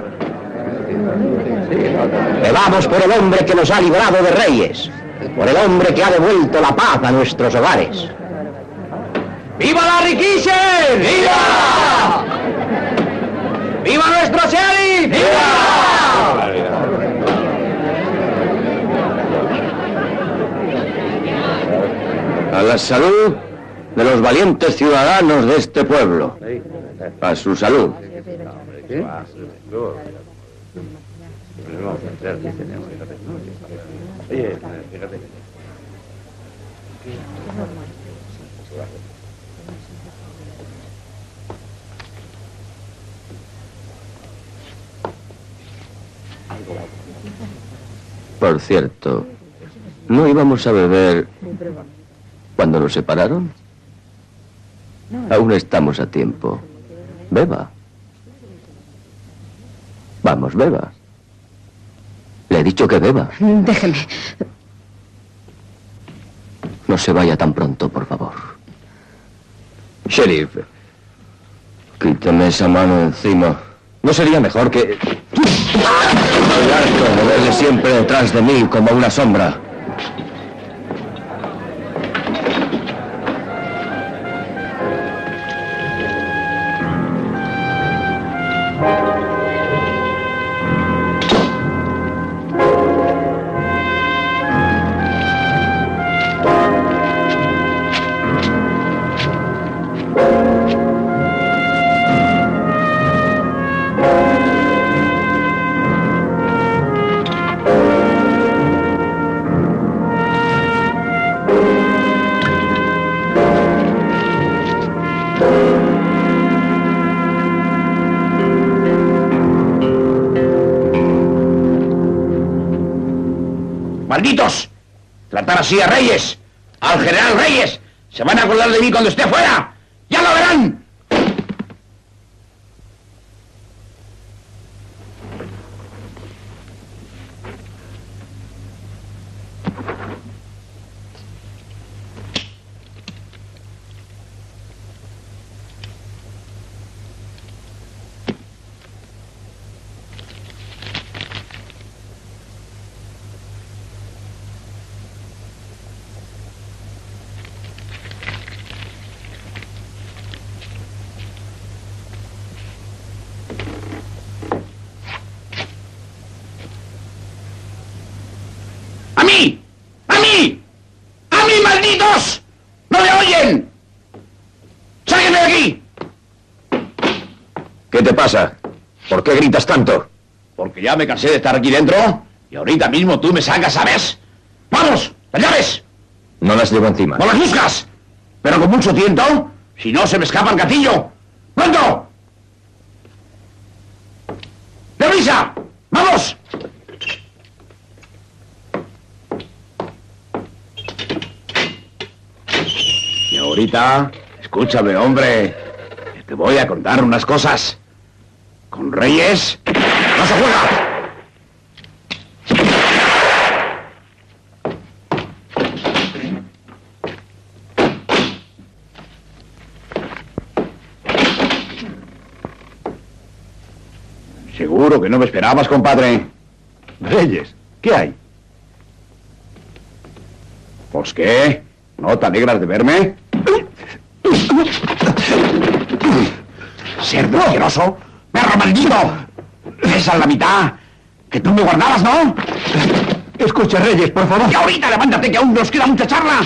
Bebamos por el hombre que nos ha librado de Reyes, por el hombre que ha devuelto la paz a nuestros hogares. ¡Viva Larry Kirchner! ¡Viva! ¡Viva nuestro sheriff! ¡Viva! A la salud de los valientes ciudadanos de este pueblo. A su salud. Por cierto, ¿no íbamos a beber cuando nos separaron? Aún estamos a tiempo. Beba. Vamos, beba. Le he dicho que beba. Déjeme. No se vaya tan pronto, por favor. Sheriff, quítame esa mano encima. ¿No sería mejor que... Estoy harto de verle siempre detrás de mí como una sombra. ¡Malditos! Tratar así a Reyes, al general Reyes. Se van a acordar de mí cuando esté fuera. ¡Ya lo verán! ¿Qué te pasa? ¿Por qué gritas tanto? Porque ya me cansé de estar aquí dentro y ahorita mismo tú me sacas, ¿sabes? ¡Vamos! ¡Las llaves! No las llevo encima. ¡No las buscas! Pero con mucho tiento, si no se me escapa el gatillo. ¡Pronto! ¡Deprisa! ¡Vamos! Y ahorita, escúchame, hombre. Te voy a contar unas cosas. Con Reyes no se juega. Seguro que no me esperabas, compadre. Reyes, ¿qué hay? ¿Pues qué? ¿No te alegras de verme? ¡Cerdo asqueroso! ¡Perro maldito! Esa es la mitad que tú me guardabas, ¿no? Escucha, Reyes, por favor. ¡Y ahorita levántate, que aún nos queda mucha charla!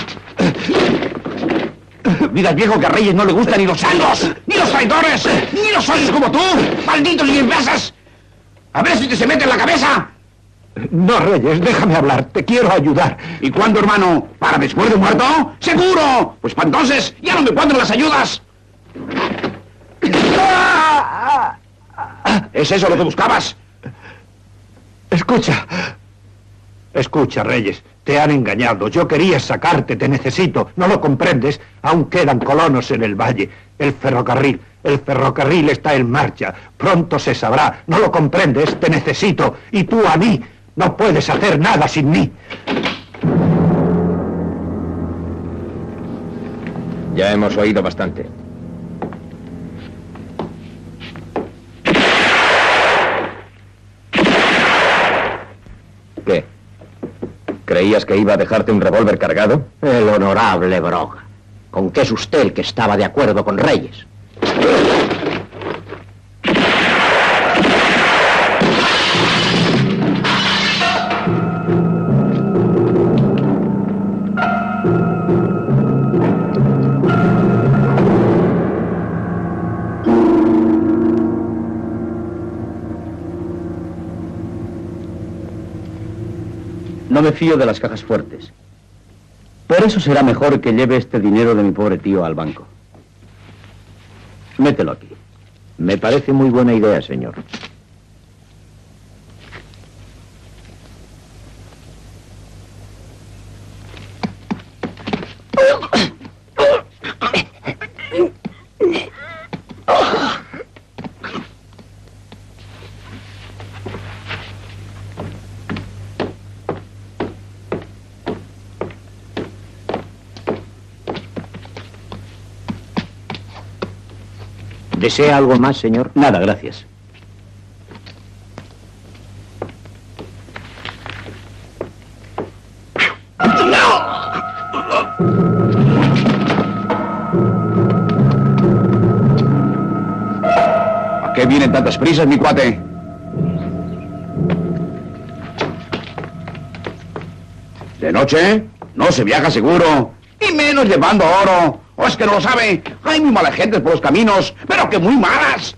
Mira, viejo, que a Reyes no le gustan ni los santos, ni los traidores, ni los socios como tú, malditos y imbéciles. A ver si te se mete en la cabeza. No, Reyes, déjame hablar. Te quiero ayudar. ¿Y cuándo, hermano? ¿Para después de muerto? ¡Seguro! Pues para entonces ya no me cuadran las ayudas. ¿Es eso lo que buscabas? Escucha. Escucha, Reyes. Te han engañado. Yo quería sacarte. Te necesito. ¿No lo comprendes? Aún quedan colonos en el valle. El ferrocarril. El ferrocarril está en marcha. Pronto se sabrá. ¿No lo comprendes? Te necesito. Y tú a mí. No puedes hacer nada sin mí. Ya hemos oído bastante. ¿Qué? ¿Creías que iba a dejarte un revólver cargado? El honorable Broga. ¿Con qué es usted el que estaba de acuerdo con Reyes? No me fío de las cajas fuertes. Por eso será mejor que lleve este dinero de mi pobre tío al banco. Mételo aquí. Me parece muy buena idea, señor. ¿Desea algo más, señor? Nada, gracias. ¿A qué vienen tantas prisas, mi cuate? ¿De noche? No se viaja seguro. Y menos llevando oro. ¿O es que no lo sabe? Hay muy malas gentes por los caminos, pero que muy malas.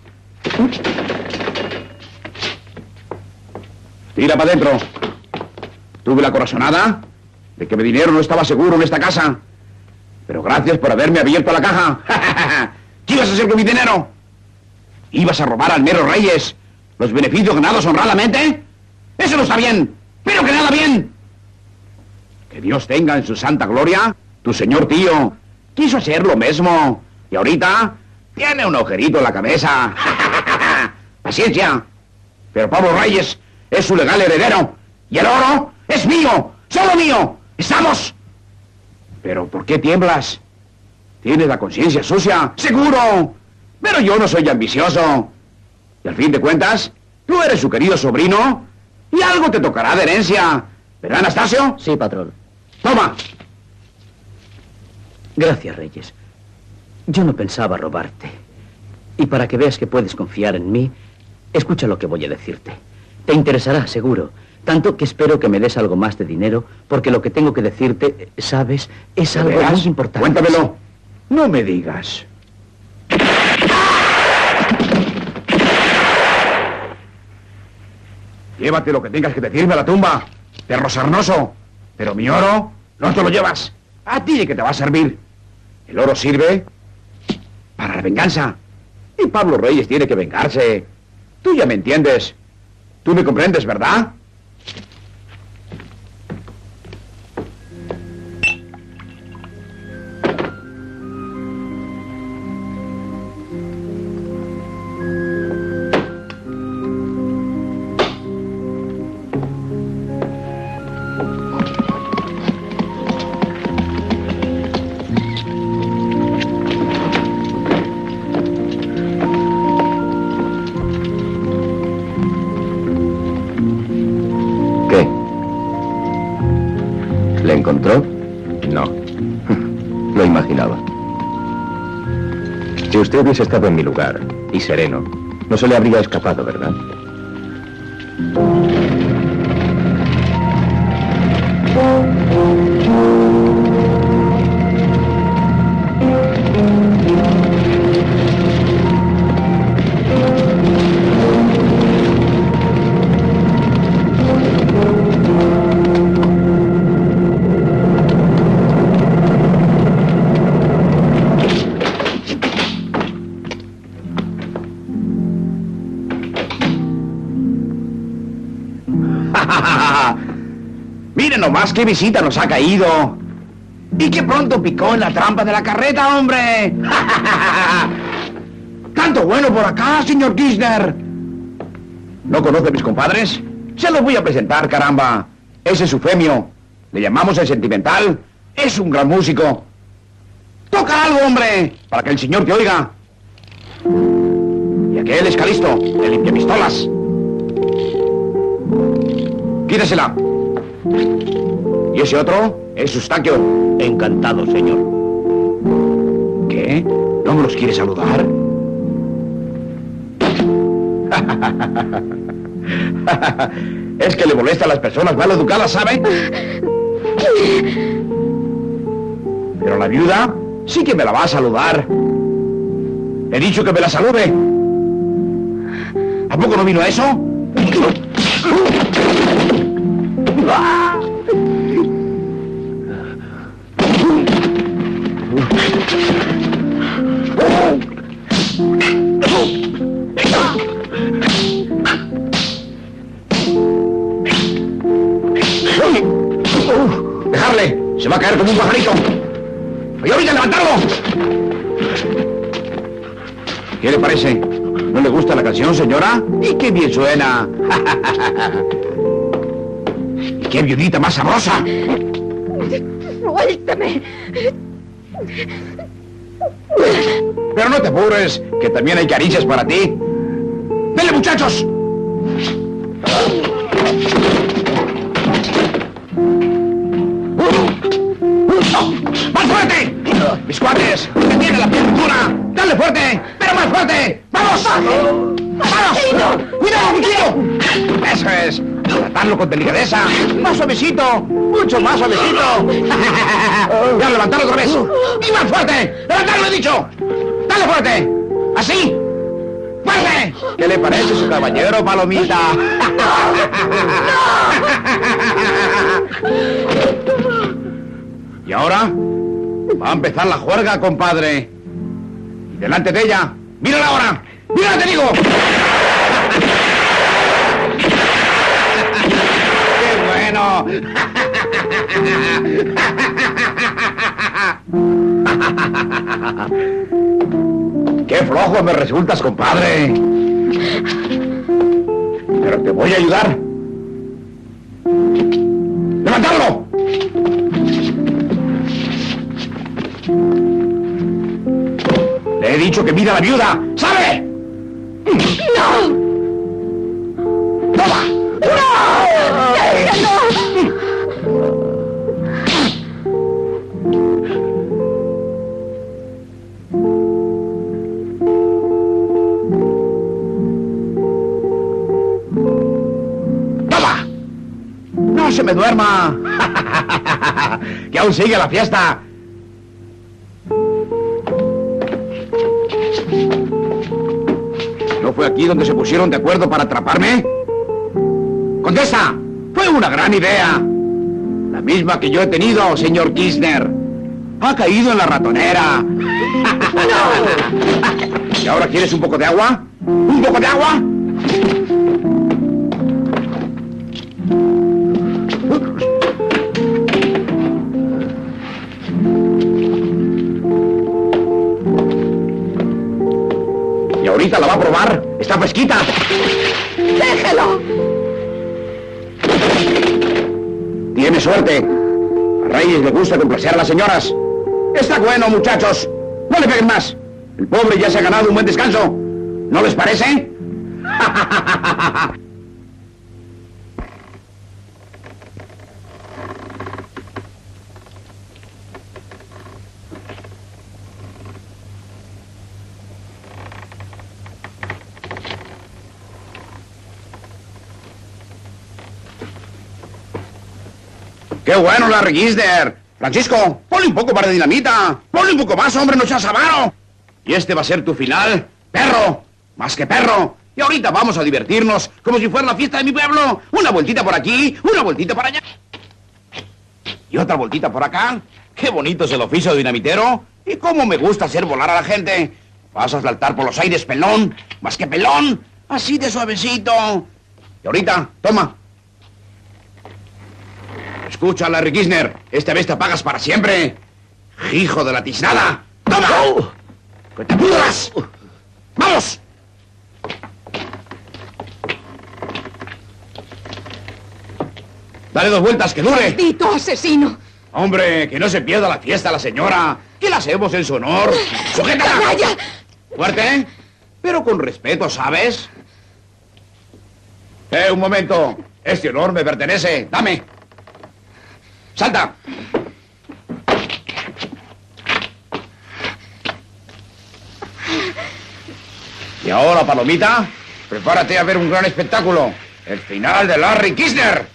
Tira para adentro. Tuve la corazonada de que mi dinero no estaba seguro en esta casa. Pero gracias por haberme abierto la caja. ¿Qué ibas a hacer con mi dinero? ¿Ibas a robar al mero Reyes los beneficios ganados honradamente? Eso no está bien, pero que nada bien. Que Dios tenga en su santa gloria tu señor tío. Quiso hacer lo mismo. Y ahorita tiene un agujerito en la cabeza. Paciencia. Pero Pablo Reyes es su legal heredero. Y el oro es mío. Solo mío. ¿Estamos? Pero ¿por qué tiemblas? ¿Tienes la conciencia sucia? ¡Seguro! Pero yo no soy ambicioso. Y al fin de cuentas, tú eres su querido sobrino. Y algo te tocará de herencia. ¿Verdad, Anastasio? Sí, patrón. Toma. Gracias, Reyes. Yo no pensaba robarte. Y para que veas que puedes confiar en mí, escucha lo que voy a decirte. Te interesará, seguro. Tanto que espero que me des algo más de dinero, porque lo que tengo que decirte, ¿sabes? Es algo muy importante. Cuéntamelo. No me digas. Llévate lo que tengas que decirme a la tumba, perro sarnoso. Pero mi oro no te lo llevas. ¿A ti de qué te va a servir? El oro sirve para la venganza. Y Pablo Reyes tiene que vengarse. Tú ya me entiendes. Tú me comprendes, ¿verdad? ¿Encontró? No. Lo imaginaba. Si usted hubiese estado en mi lugar, y sereno, no se le habría escapado, ¿verdad? Miren nomás qué visita nos ha caído. Y qué pronto picó en la trampa de la carreta, hombre. Tanto bueno por acá, señor Kirchner. ¿No conoce a mis compadres? Se los voy a presentar, caramba. Ese es Eufemio. Le llamamos el Sentimental. Es un gran músico. Toca algo, hombre, para que el señor te oiga. Y aquel es Calisto, el limpiapistolas. Quítesela. ¿Y ese otro? Es Eustaquio. Encantado, señor. ¿Qué? ¿No me los quiere saludar? Es que le molesta a las personas mal educadas, ¿sabe? Pero la viuda sí que me la va a saludar. He dicho que me la salude. ¿A poco no vino a eso? ¡Dejarle! ¡Se va a caer como un pajarito! ¡Oye, ahorita levantarlo! ¿Qué le parece? ¿No le gusta la canción, señora? ¡Y qué bien suena! ¡Y qué viudita más sabrosa! ¡Suéltame! Pero no te apures, que también hay caricias para ti. ¡Dele, muchachos! ¡Más fuerte! ¡Mis cuates! ¡Que tiene la piel dura! ¡Dale fuerte! ¡Pero más fuerte! ¡Vamos! ¡Vamos! ¡Cuidado, muchito! ¡Eso es! Tratarlo con delicadeza. ¡Más suavecito! ¡Mucho más suavecito! ¡Ya, levantarlo otra vez! ¡Y más fuerte! ¡Levantarlo, he dicho! ¡Dale fuerte! ¡Así! ¡Fuerte! ¿Qué le parece su caballero, Palomita? Y ahora va a empezar la juerga, compadre. Y delante de ella, ¡mírala ahora! ¡Mírala, te digo! ¡Qué bueno! ¡Qué flojo me resultas, compadre! Pero te voy a ayudar. ¡Levantadlo! Le he dicho que mida a la viuda, ¿sabe? ¡No! ¡Toma! ¡No! ¡Déjalo! ¡Toma! ¡No se me duerma! ¡Que aún sigue la fiesta! ¿No fue aquí donde se pusieron de acuerdo para atraparme? ¡Contesta! Fue una gran idea. La misma que yo he tenido, señor Kirchner. Ha caído en la ratonera. ¿Y ahora quieres un poco de agua? ¿Un poco de agua? Y ahorita la va a probar. Está fresquita. ¡Déjelo! Tiene suerte. A Reyes le gusta complacer a las señoras. Está bueno, muchachos. No le peguen más. El pobre ya se ha ganado un buen descanso. ¿No les parece? ¡Qué bueno, Larry Gisner! Francisco, ponle un poco para de dinamita. Ponle un poco más, hombre, no seas avaro. Y este va a ser tu final, perro. Más que perro. Y ahorita vamos a divertirnos como si fuera la fiesta de mi pueblo. Una vueltita por aquí, una vueltita por allá. Y otra vueltita por acá. Qué bonito es el oficio de dinamitero. Y cómo me gusta hacer volar a la gente. Vas a saltar por los aires, pelón. Más que pelón. Así de suavecito. Y ahorita, toma. Escucha, Larry Kirchner, esta vez te pagas para siempre. ¡Hijo de la tiznada! ¡Toma! ¡Que te pudras! ¡Vamos! Dale dos vueltas, que dure. ¡Maldito asesino! Hombre, que no se pierda la fiesta la señora. Que la hacemos en su honor. ¡Sujétala! ¡Canalla! Fuerte, pero con respeto, ¿sabes? Eh, un momento. Este honor me pertenece. Dame. ¡Salta! Y ahora, Palomita, prepárate a ver un gran espectáculo. El final de Larry Kirchner.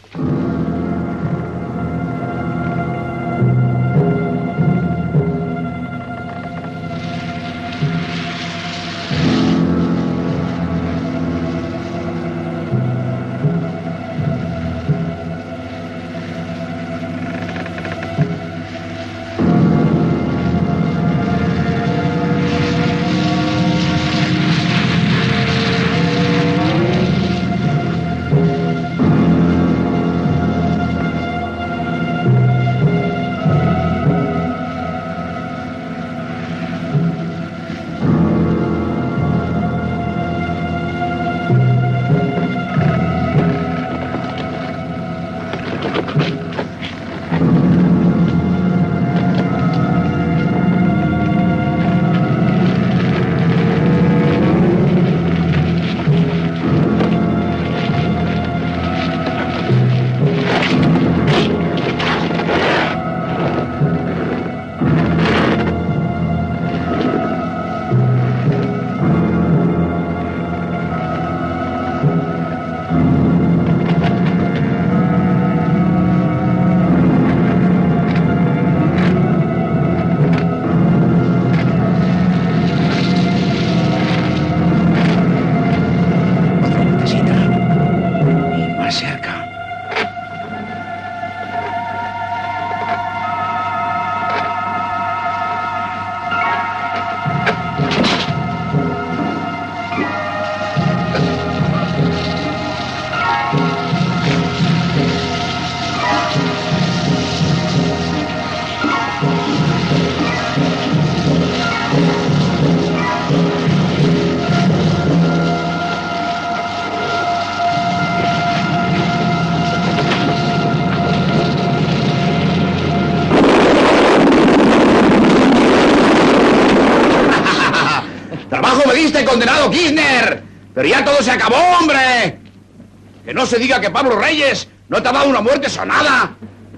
¡Condenado Kirchner! ¡Pero ya todo se acabó, hombre! Que no se diga que Pablo Reyes no te ha dado una muerte sonada.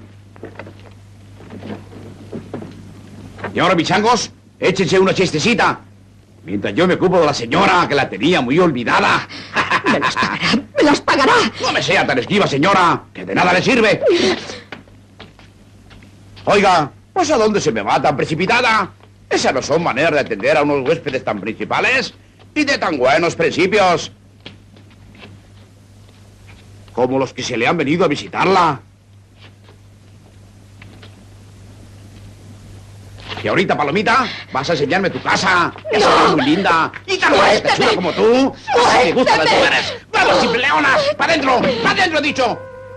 Y ahora, bichangos, échense una chistecita. Mientras yo me ocupo de la señora, que la tenía muy olvidada. ¡Me las pagará! ¡Me las pagará! No me sea tan esquiva, señora, que de nada le sirve. Oiga, ¿pues a dónde se me va tan precipitada? Esas no son maneras de atender a unos huéspedes tan principales y de tan buenos principios. como los que se le han venido a visitarla. Y ahorita, Palomita, vas a enseñarme tu casa. Esa No. es muy linda. Y tan Suéltame. chula como tú. Así me gustan las Suéltame. mujeres. ¡Vamos, simple leonas! ¡Para adentro! ¡Para adentro, he dicho!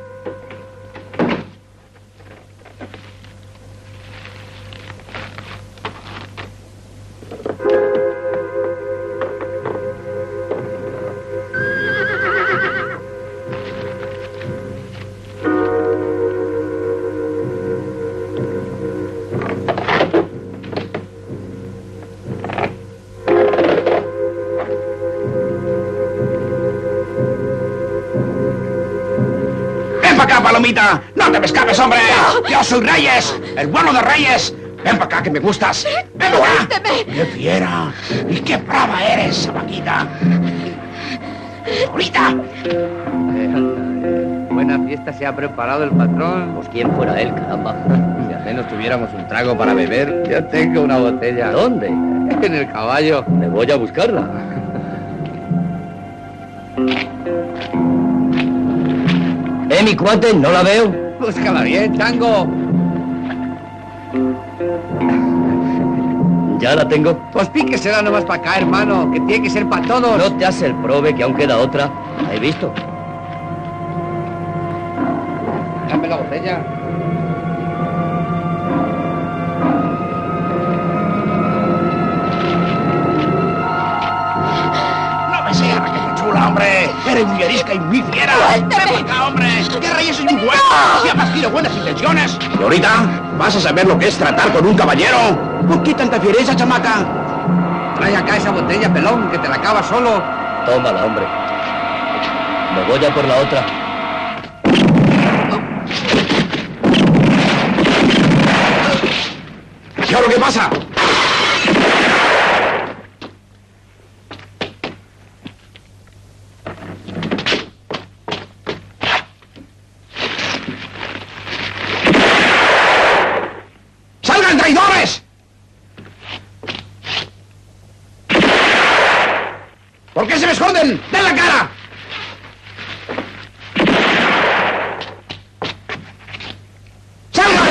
¡Ven para acá, Palomita! ¡No te me escapes, hombre! ¡Yo soy Reyes! ¡El bueno de Reyes! ¡Ven para acá, que me gustas! ¡Ven para acá! ¡Qué fiera! ¡Y qué brava eres, vaquita! ¡Ahorita! Buena fiesta se ha preparado el patrón. Pues quién fuera él, caramba. Si al menos tuviéramos un trago para beber, yo tengo una botella. ¿Dónde? En el caballo. Me voy a buscarla. ¿Eh, mi cuate? ¿No la veo? Búscala bien, Chango. Ya la tengo. Pues píquesela nomás para acá, hermano, que tiene que ser para todos. No te hace el prove, que aún queda otra. ¿La he visto? Dame la botella. ¡No me seas, raqueta chula, hombre! ¡Eres muy arisca y muy fiera! ¡Ven para acá, hombre! ¡Que Reyes es muy bueno! ¡Y además tiene buenas intenciones! Y ahorita vas a saber lo que es tratar con un caballero. ¿Por qué tanta fiereza, chamaca? Trae acá esa botella, pelón, que te la acabas solo. Tómala, hombre. Me voy a por la otra. ¿Qué ahora qué pasa? ¡Salgan, traidores! ¿Por qué se me esconden? ¡Den la cara! ¡Salgan!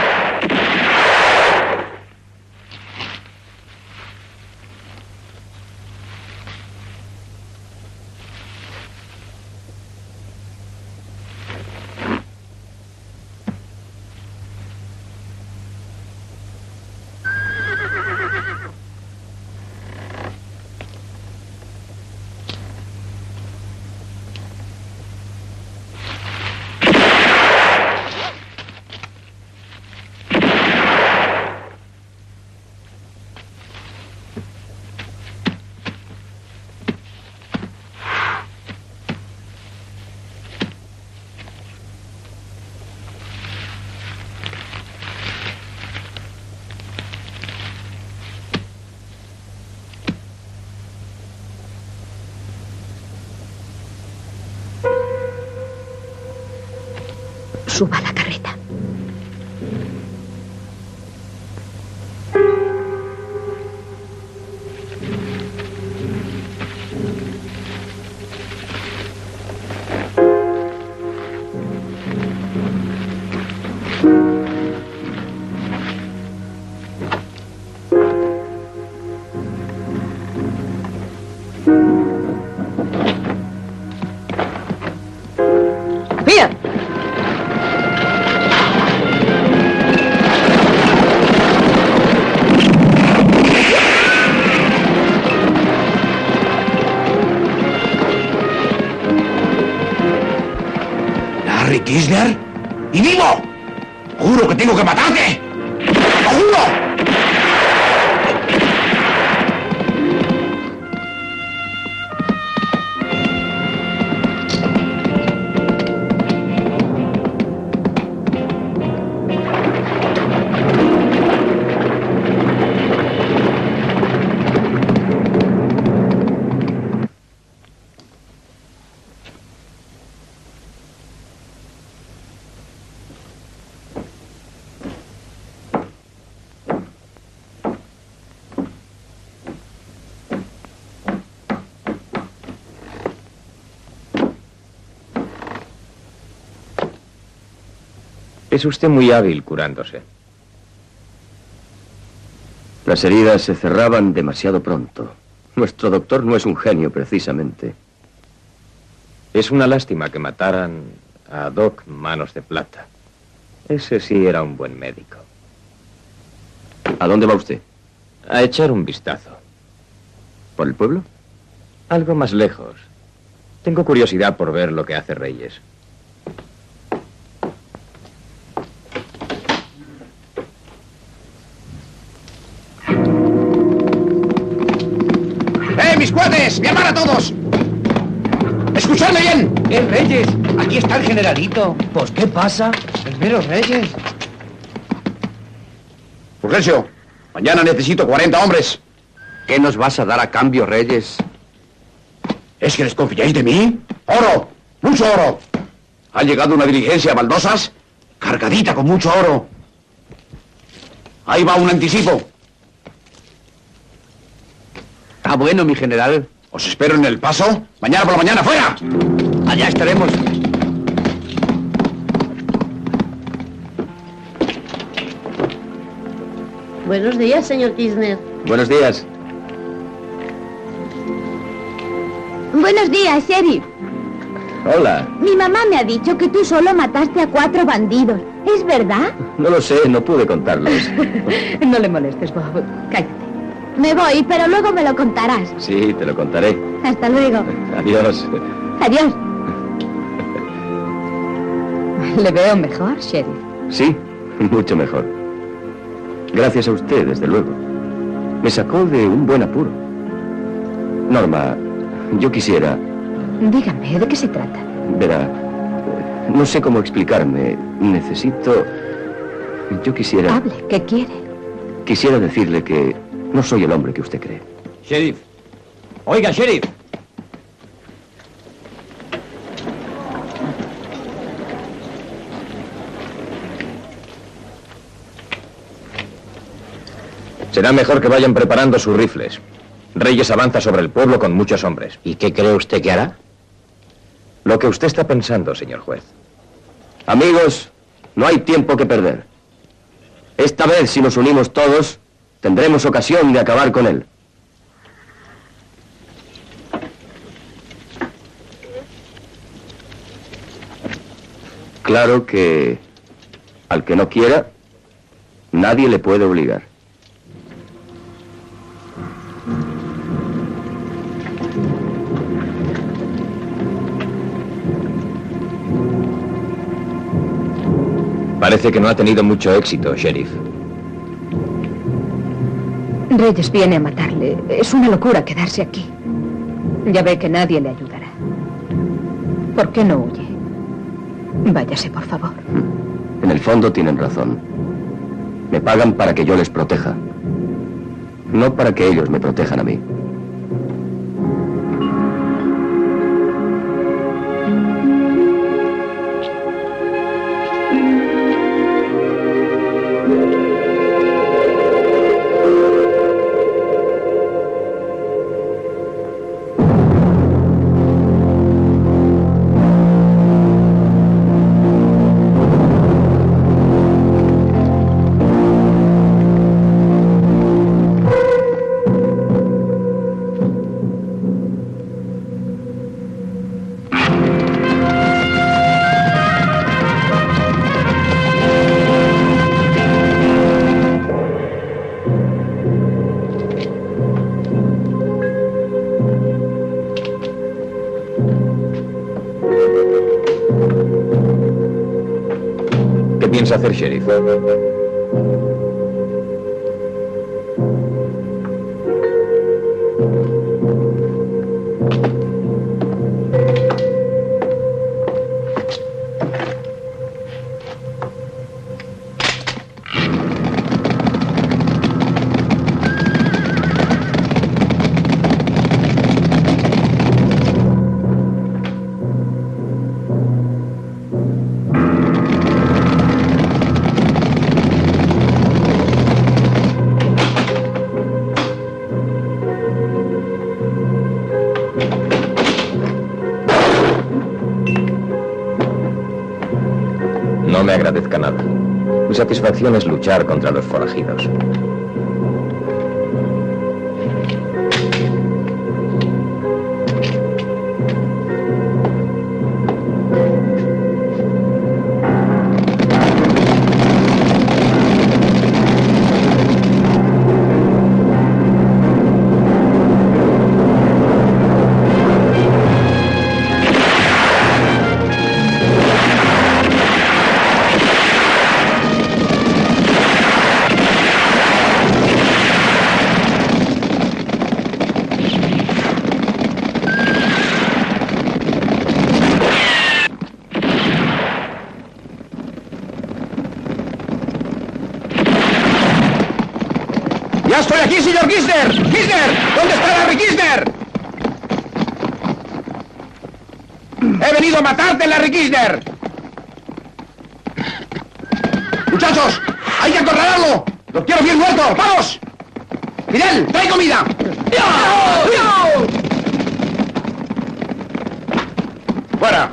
Suba a la carreta. ¡Mira! ¿Larry Kirchner? ¡Y vivo! ¡Juro que tengo que matarte! ¡Lo juro! Es usted muy hábil curándose. Las heridas se cerraban demasiado pronto. Nuestro doctor no es un genio, precisamente. Es una lástima que mataran a Doc Manos de Plata. Ese sí era un buen médico. ¿A dónde va usted? A echar un vistazo. ¿Por el pueblo? Algo más lejos. Tengo curiosidad por ver lo que hace Reyes. ¡Eh, mis cuates! ¡Llamar a todos! ¡Escuchadme bien! ¡Eh, Reyes! Aquí está el generalito. Pues, ¿qué pasa? Primero, Reyes. Fulgencio, mañana necesito cuarenta hombres. ¿Qué nos vas a dar a cambio, Reyes? ¿Es que desconfiáis de mí? ¡Oro! ¡Mucho oro! Ha llegado una diligencia a Baldosas cargadita con mucho oro. Ahí va un anticipo. Está bueno, mi general. Os espero en el paso. Mañana por la mañana, ¡fuera! Allá estaremos. Buenos días, señor Kirchner. Buenos días. Buenos días, sheriff. Hola. Mi mamá me ha dicho que tú solo mataste a cuatro bandidos. ¿Es verdad? No lo sé, no pude contarlos. No le molestes, Bob. Cállate. Me voy, pero luego me lo contarás. Sí, te lo contaré. Hasta luego. Adiós. Adiós. ¿Le veo mejor, sheriff? Sí, mucho mejor. Gracias a usted, desde luego. Me sacó de un buen apuro. Norma, yo quisiera... Dígame, ¿de qué se trata? Verá, no sé cómo explicarme. Necesito... Yo quisiera... Hable, ¿qué quiere? Quisiera decirle que no soy el hombre que usted cree. Sheriff. Oiga, sheriff. Será mejor que vayan preparando sus rifles. Reyes avanza sobre el pueblo con muchos hombres. ¿Y qué cree usted que hará? Lo que usted está pensando, señor juez. Amigos, no hay tiempo que perder. Esta vez, si nos unimos todos, tendremos ocasión de acabar con él. Claro que al que no quiera, nadie le puede obligar. Parece que no ha tenido mucho éxito, sheriff. Reyes viene a matarle. Es una locura quedarse aquí. Ya ve que nadie le ayudará. ¿Por qué no huye? Váyase, por favor. En el fondo tienen razón. Me pagan para que yo les proteja. No para que ellos me protejan a mí. ¿Qué piensa hacer, sheriff? me agradezca nada. Mi satisfacción es luchar contra los forajidos. ¡Ya estoy aquí, señor Kirchner! ¡Kirchner! ¿Dónde está Larry Kirchner? ¡He venido a matarte, Larry Kirchner! ¡Muchachos! ¡Hay que acorralarlo! ¡Los quiero bien muertos! ¡Vamos! ¡Fidel, trae comida! ¡No! ¡No! ¡Fuera!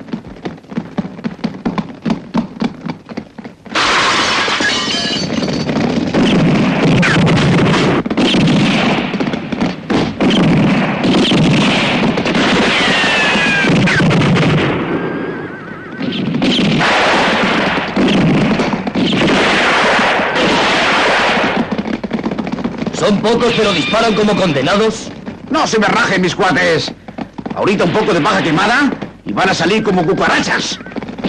¿Son pocos pero disparan como condenados? ¡No se me rajen, mis cuates! Ahorita un poco de paja quemada y van a salir como cucarachas.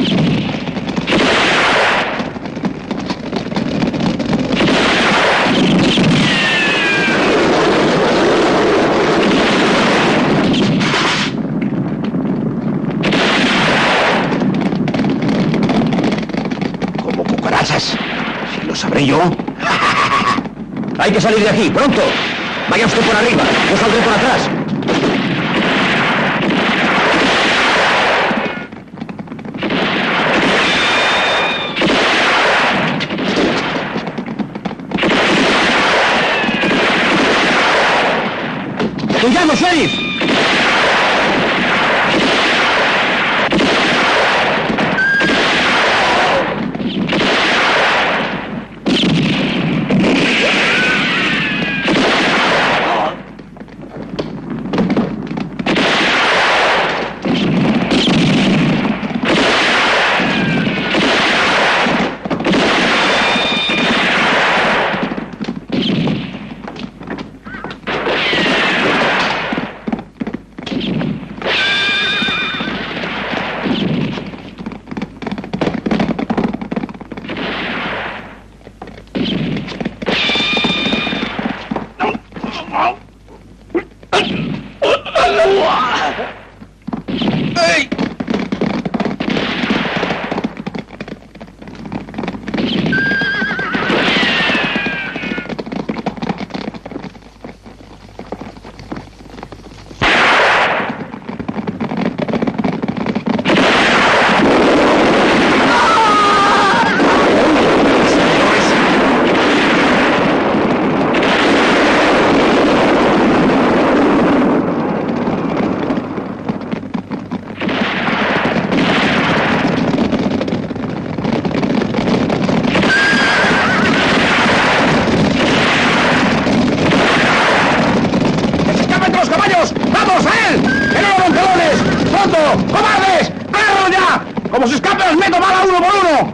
Como cucarachas. Si lo sabré yo. Hay que salir de aquí, pronto. Vaya usted por arriba, yo saldré por atrás. ¡Cuidado, sheriff! ¡Como se escape, los meto bala uno por uno!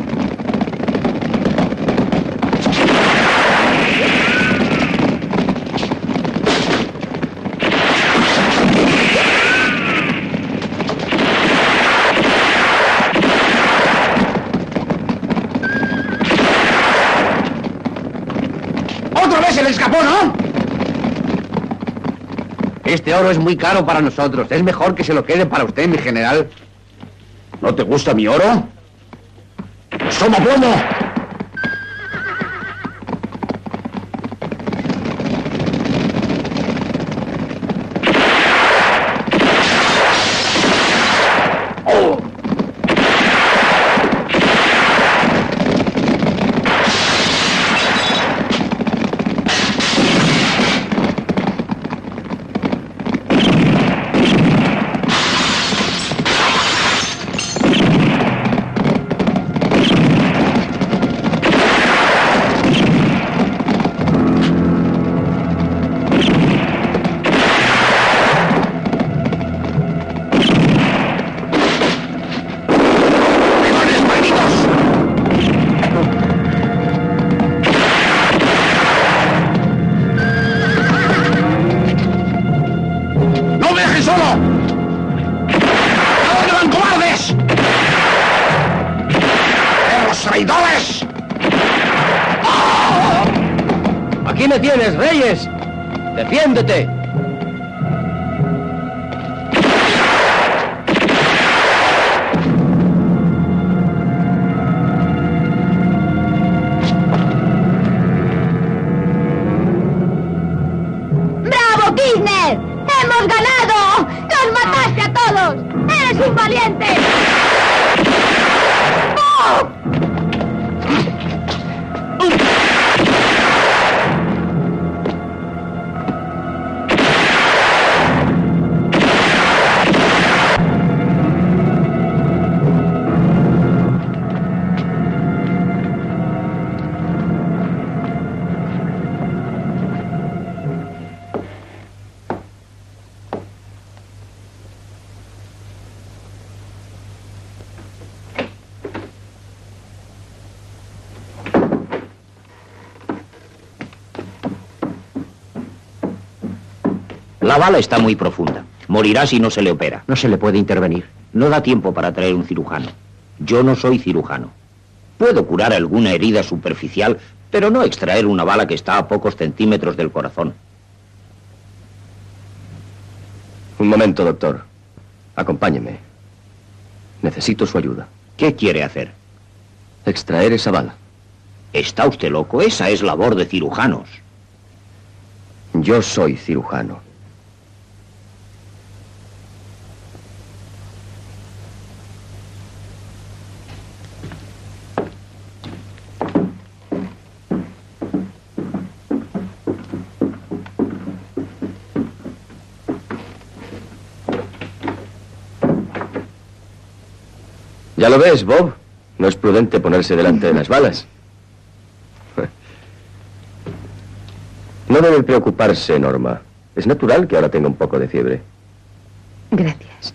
¡Otra vez se le escapó, ¿no? Este oro es muy caro para nosotros. Es mejor que se lo quede para usted, mi general. ¿No te gusta mi oro? ¡Soma plomo! ¡Oh! Aquí me tienes, Reyes. ¡Defiéndete! ¡Bravo, Kirchner! ¡Hemos ganado! ¡Los mataste a todos! ¡Eres un valiente! ¡Oh! La bala está muy profunda. Morirá si no se le opera. No se le puede intervenir. No da tiempo para traer un cirujano. Yo no soy cirujano. Puedo curar alguna herida superficial, pero no extraer una bala que está a pocos centímetros del corazón. Un momento, doctor. Acompáñeme. Necesito su ayuda. ¿Qué quiere hacer? Extraer esa bala. ¿Está usted loco? Esa es labor de cirujanos. Yo soy cirujano. Ya lo ves, Bob. No es prudente ponerse delante de las balas. No debe preocuparse, Norma. Es natural que ahora tenga un poco de fiebre. Gracias.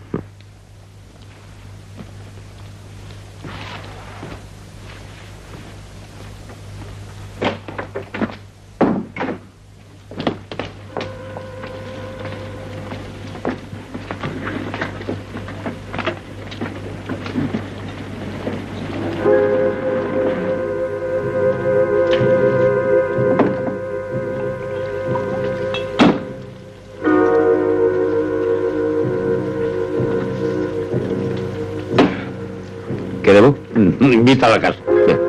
¿Qué debo? Invita a la casa. Bien.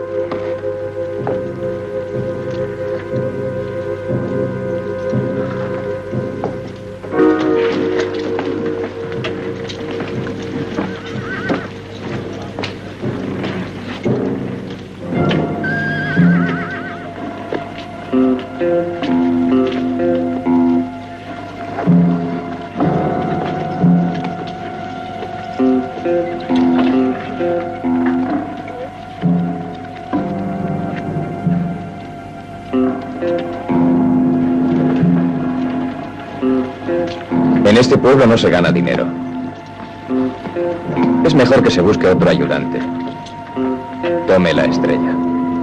En este pueblo no se gana dinero. Es mejor que se busque otro ayudante. Tome la estrella.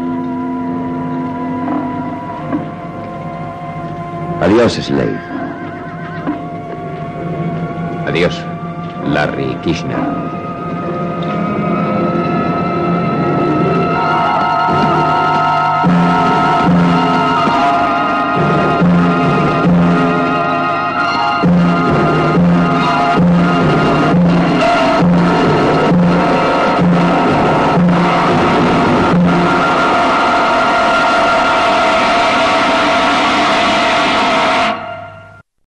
Adiós, Slade. Adiós, Larry Kirchner.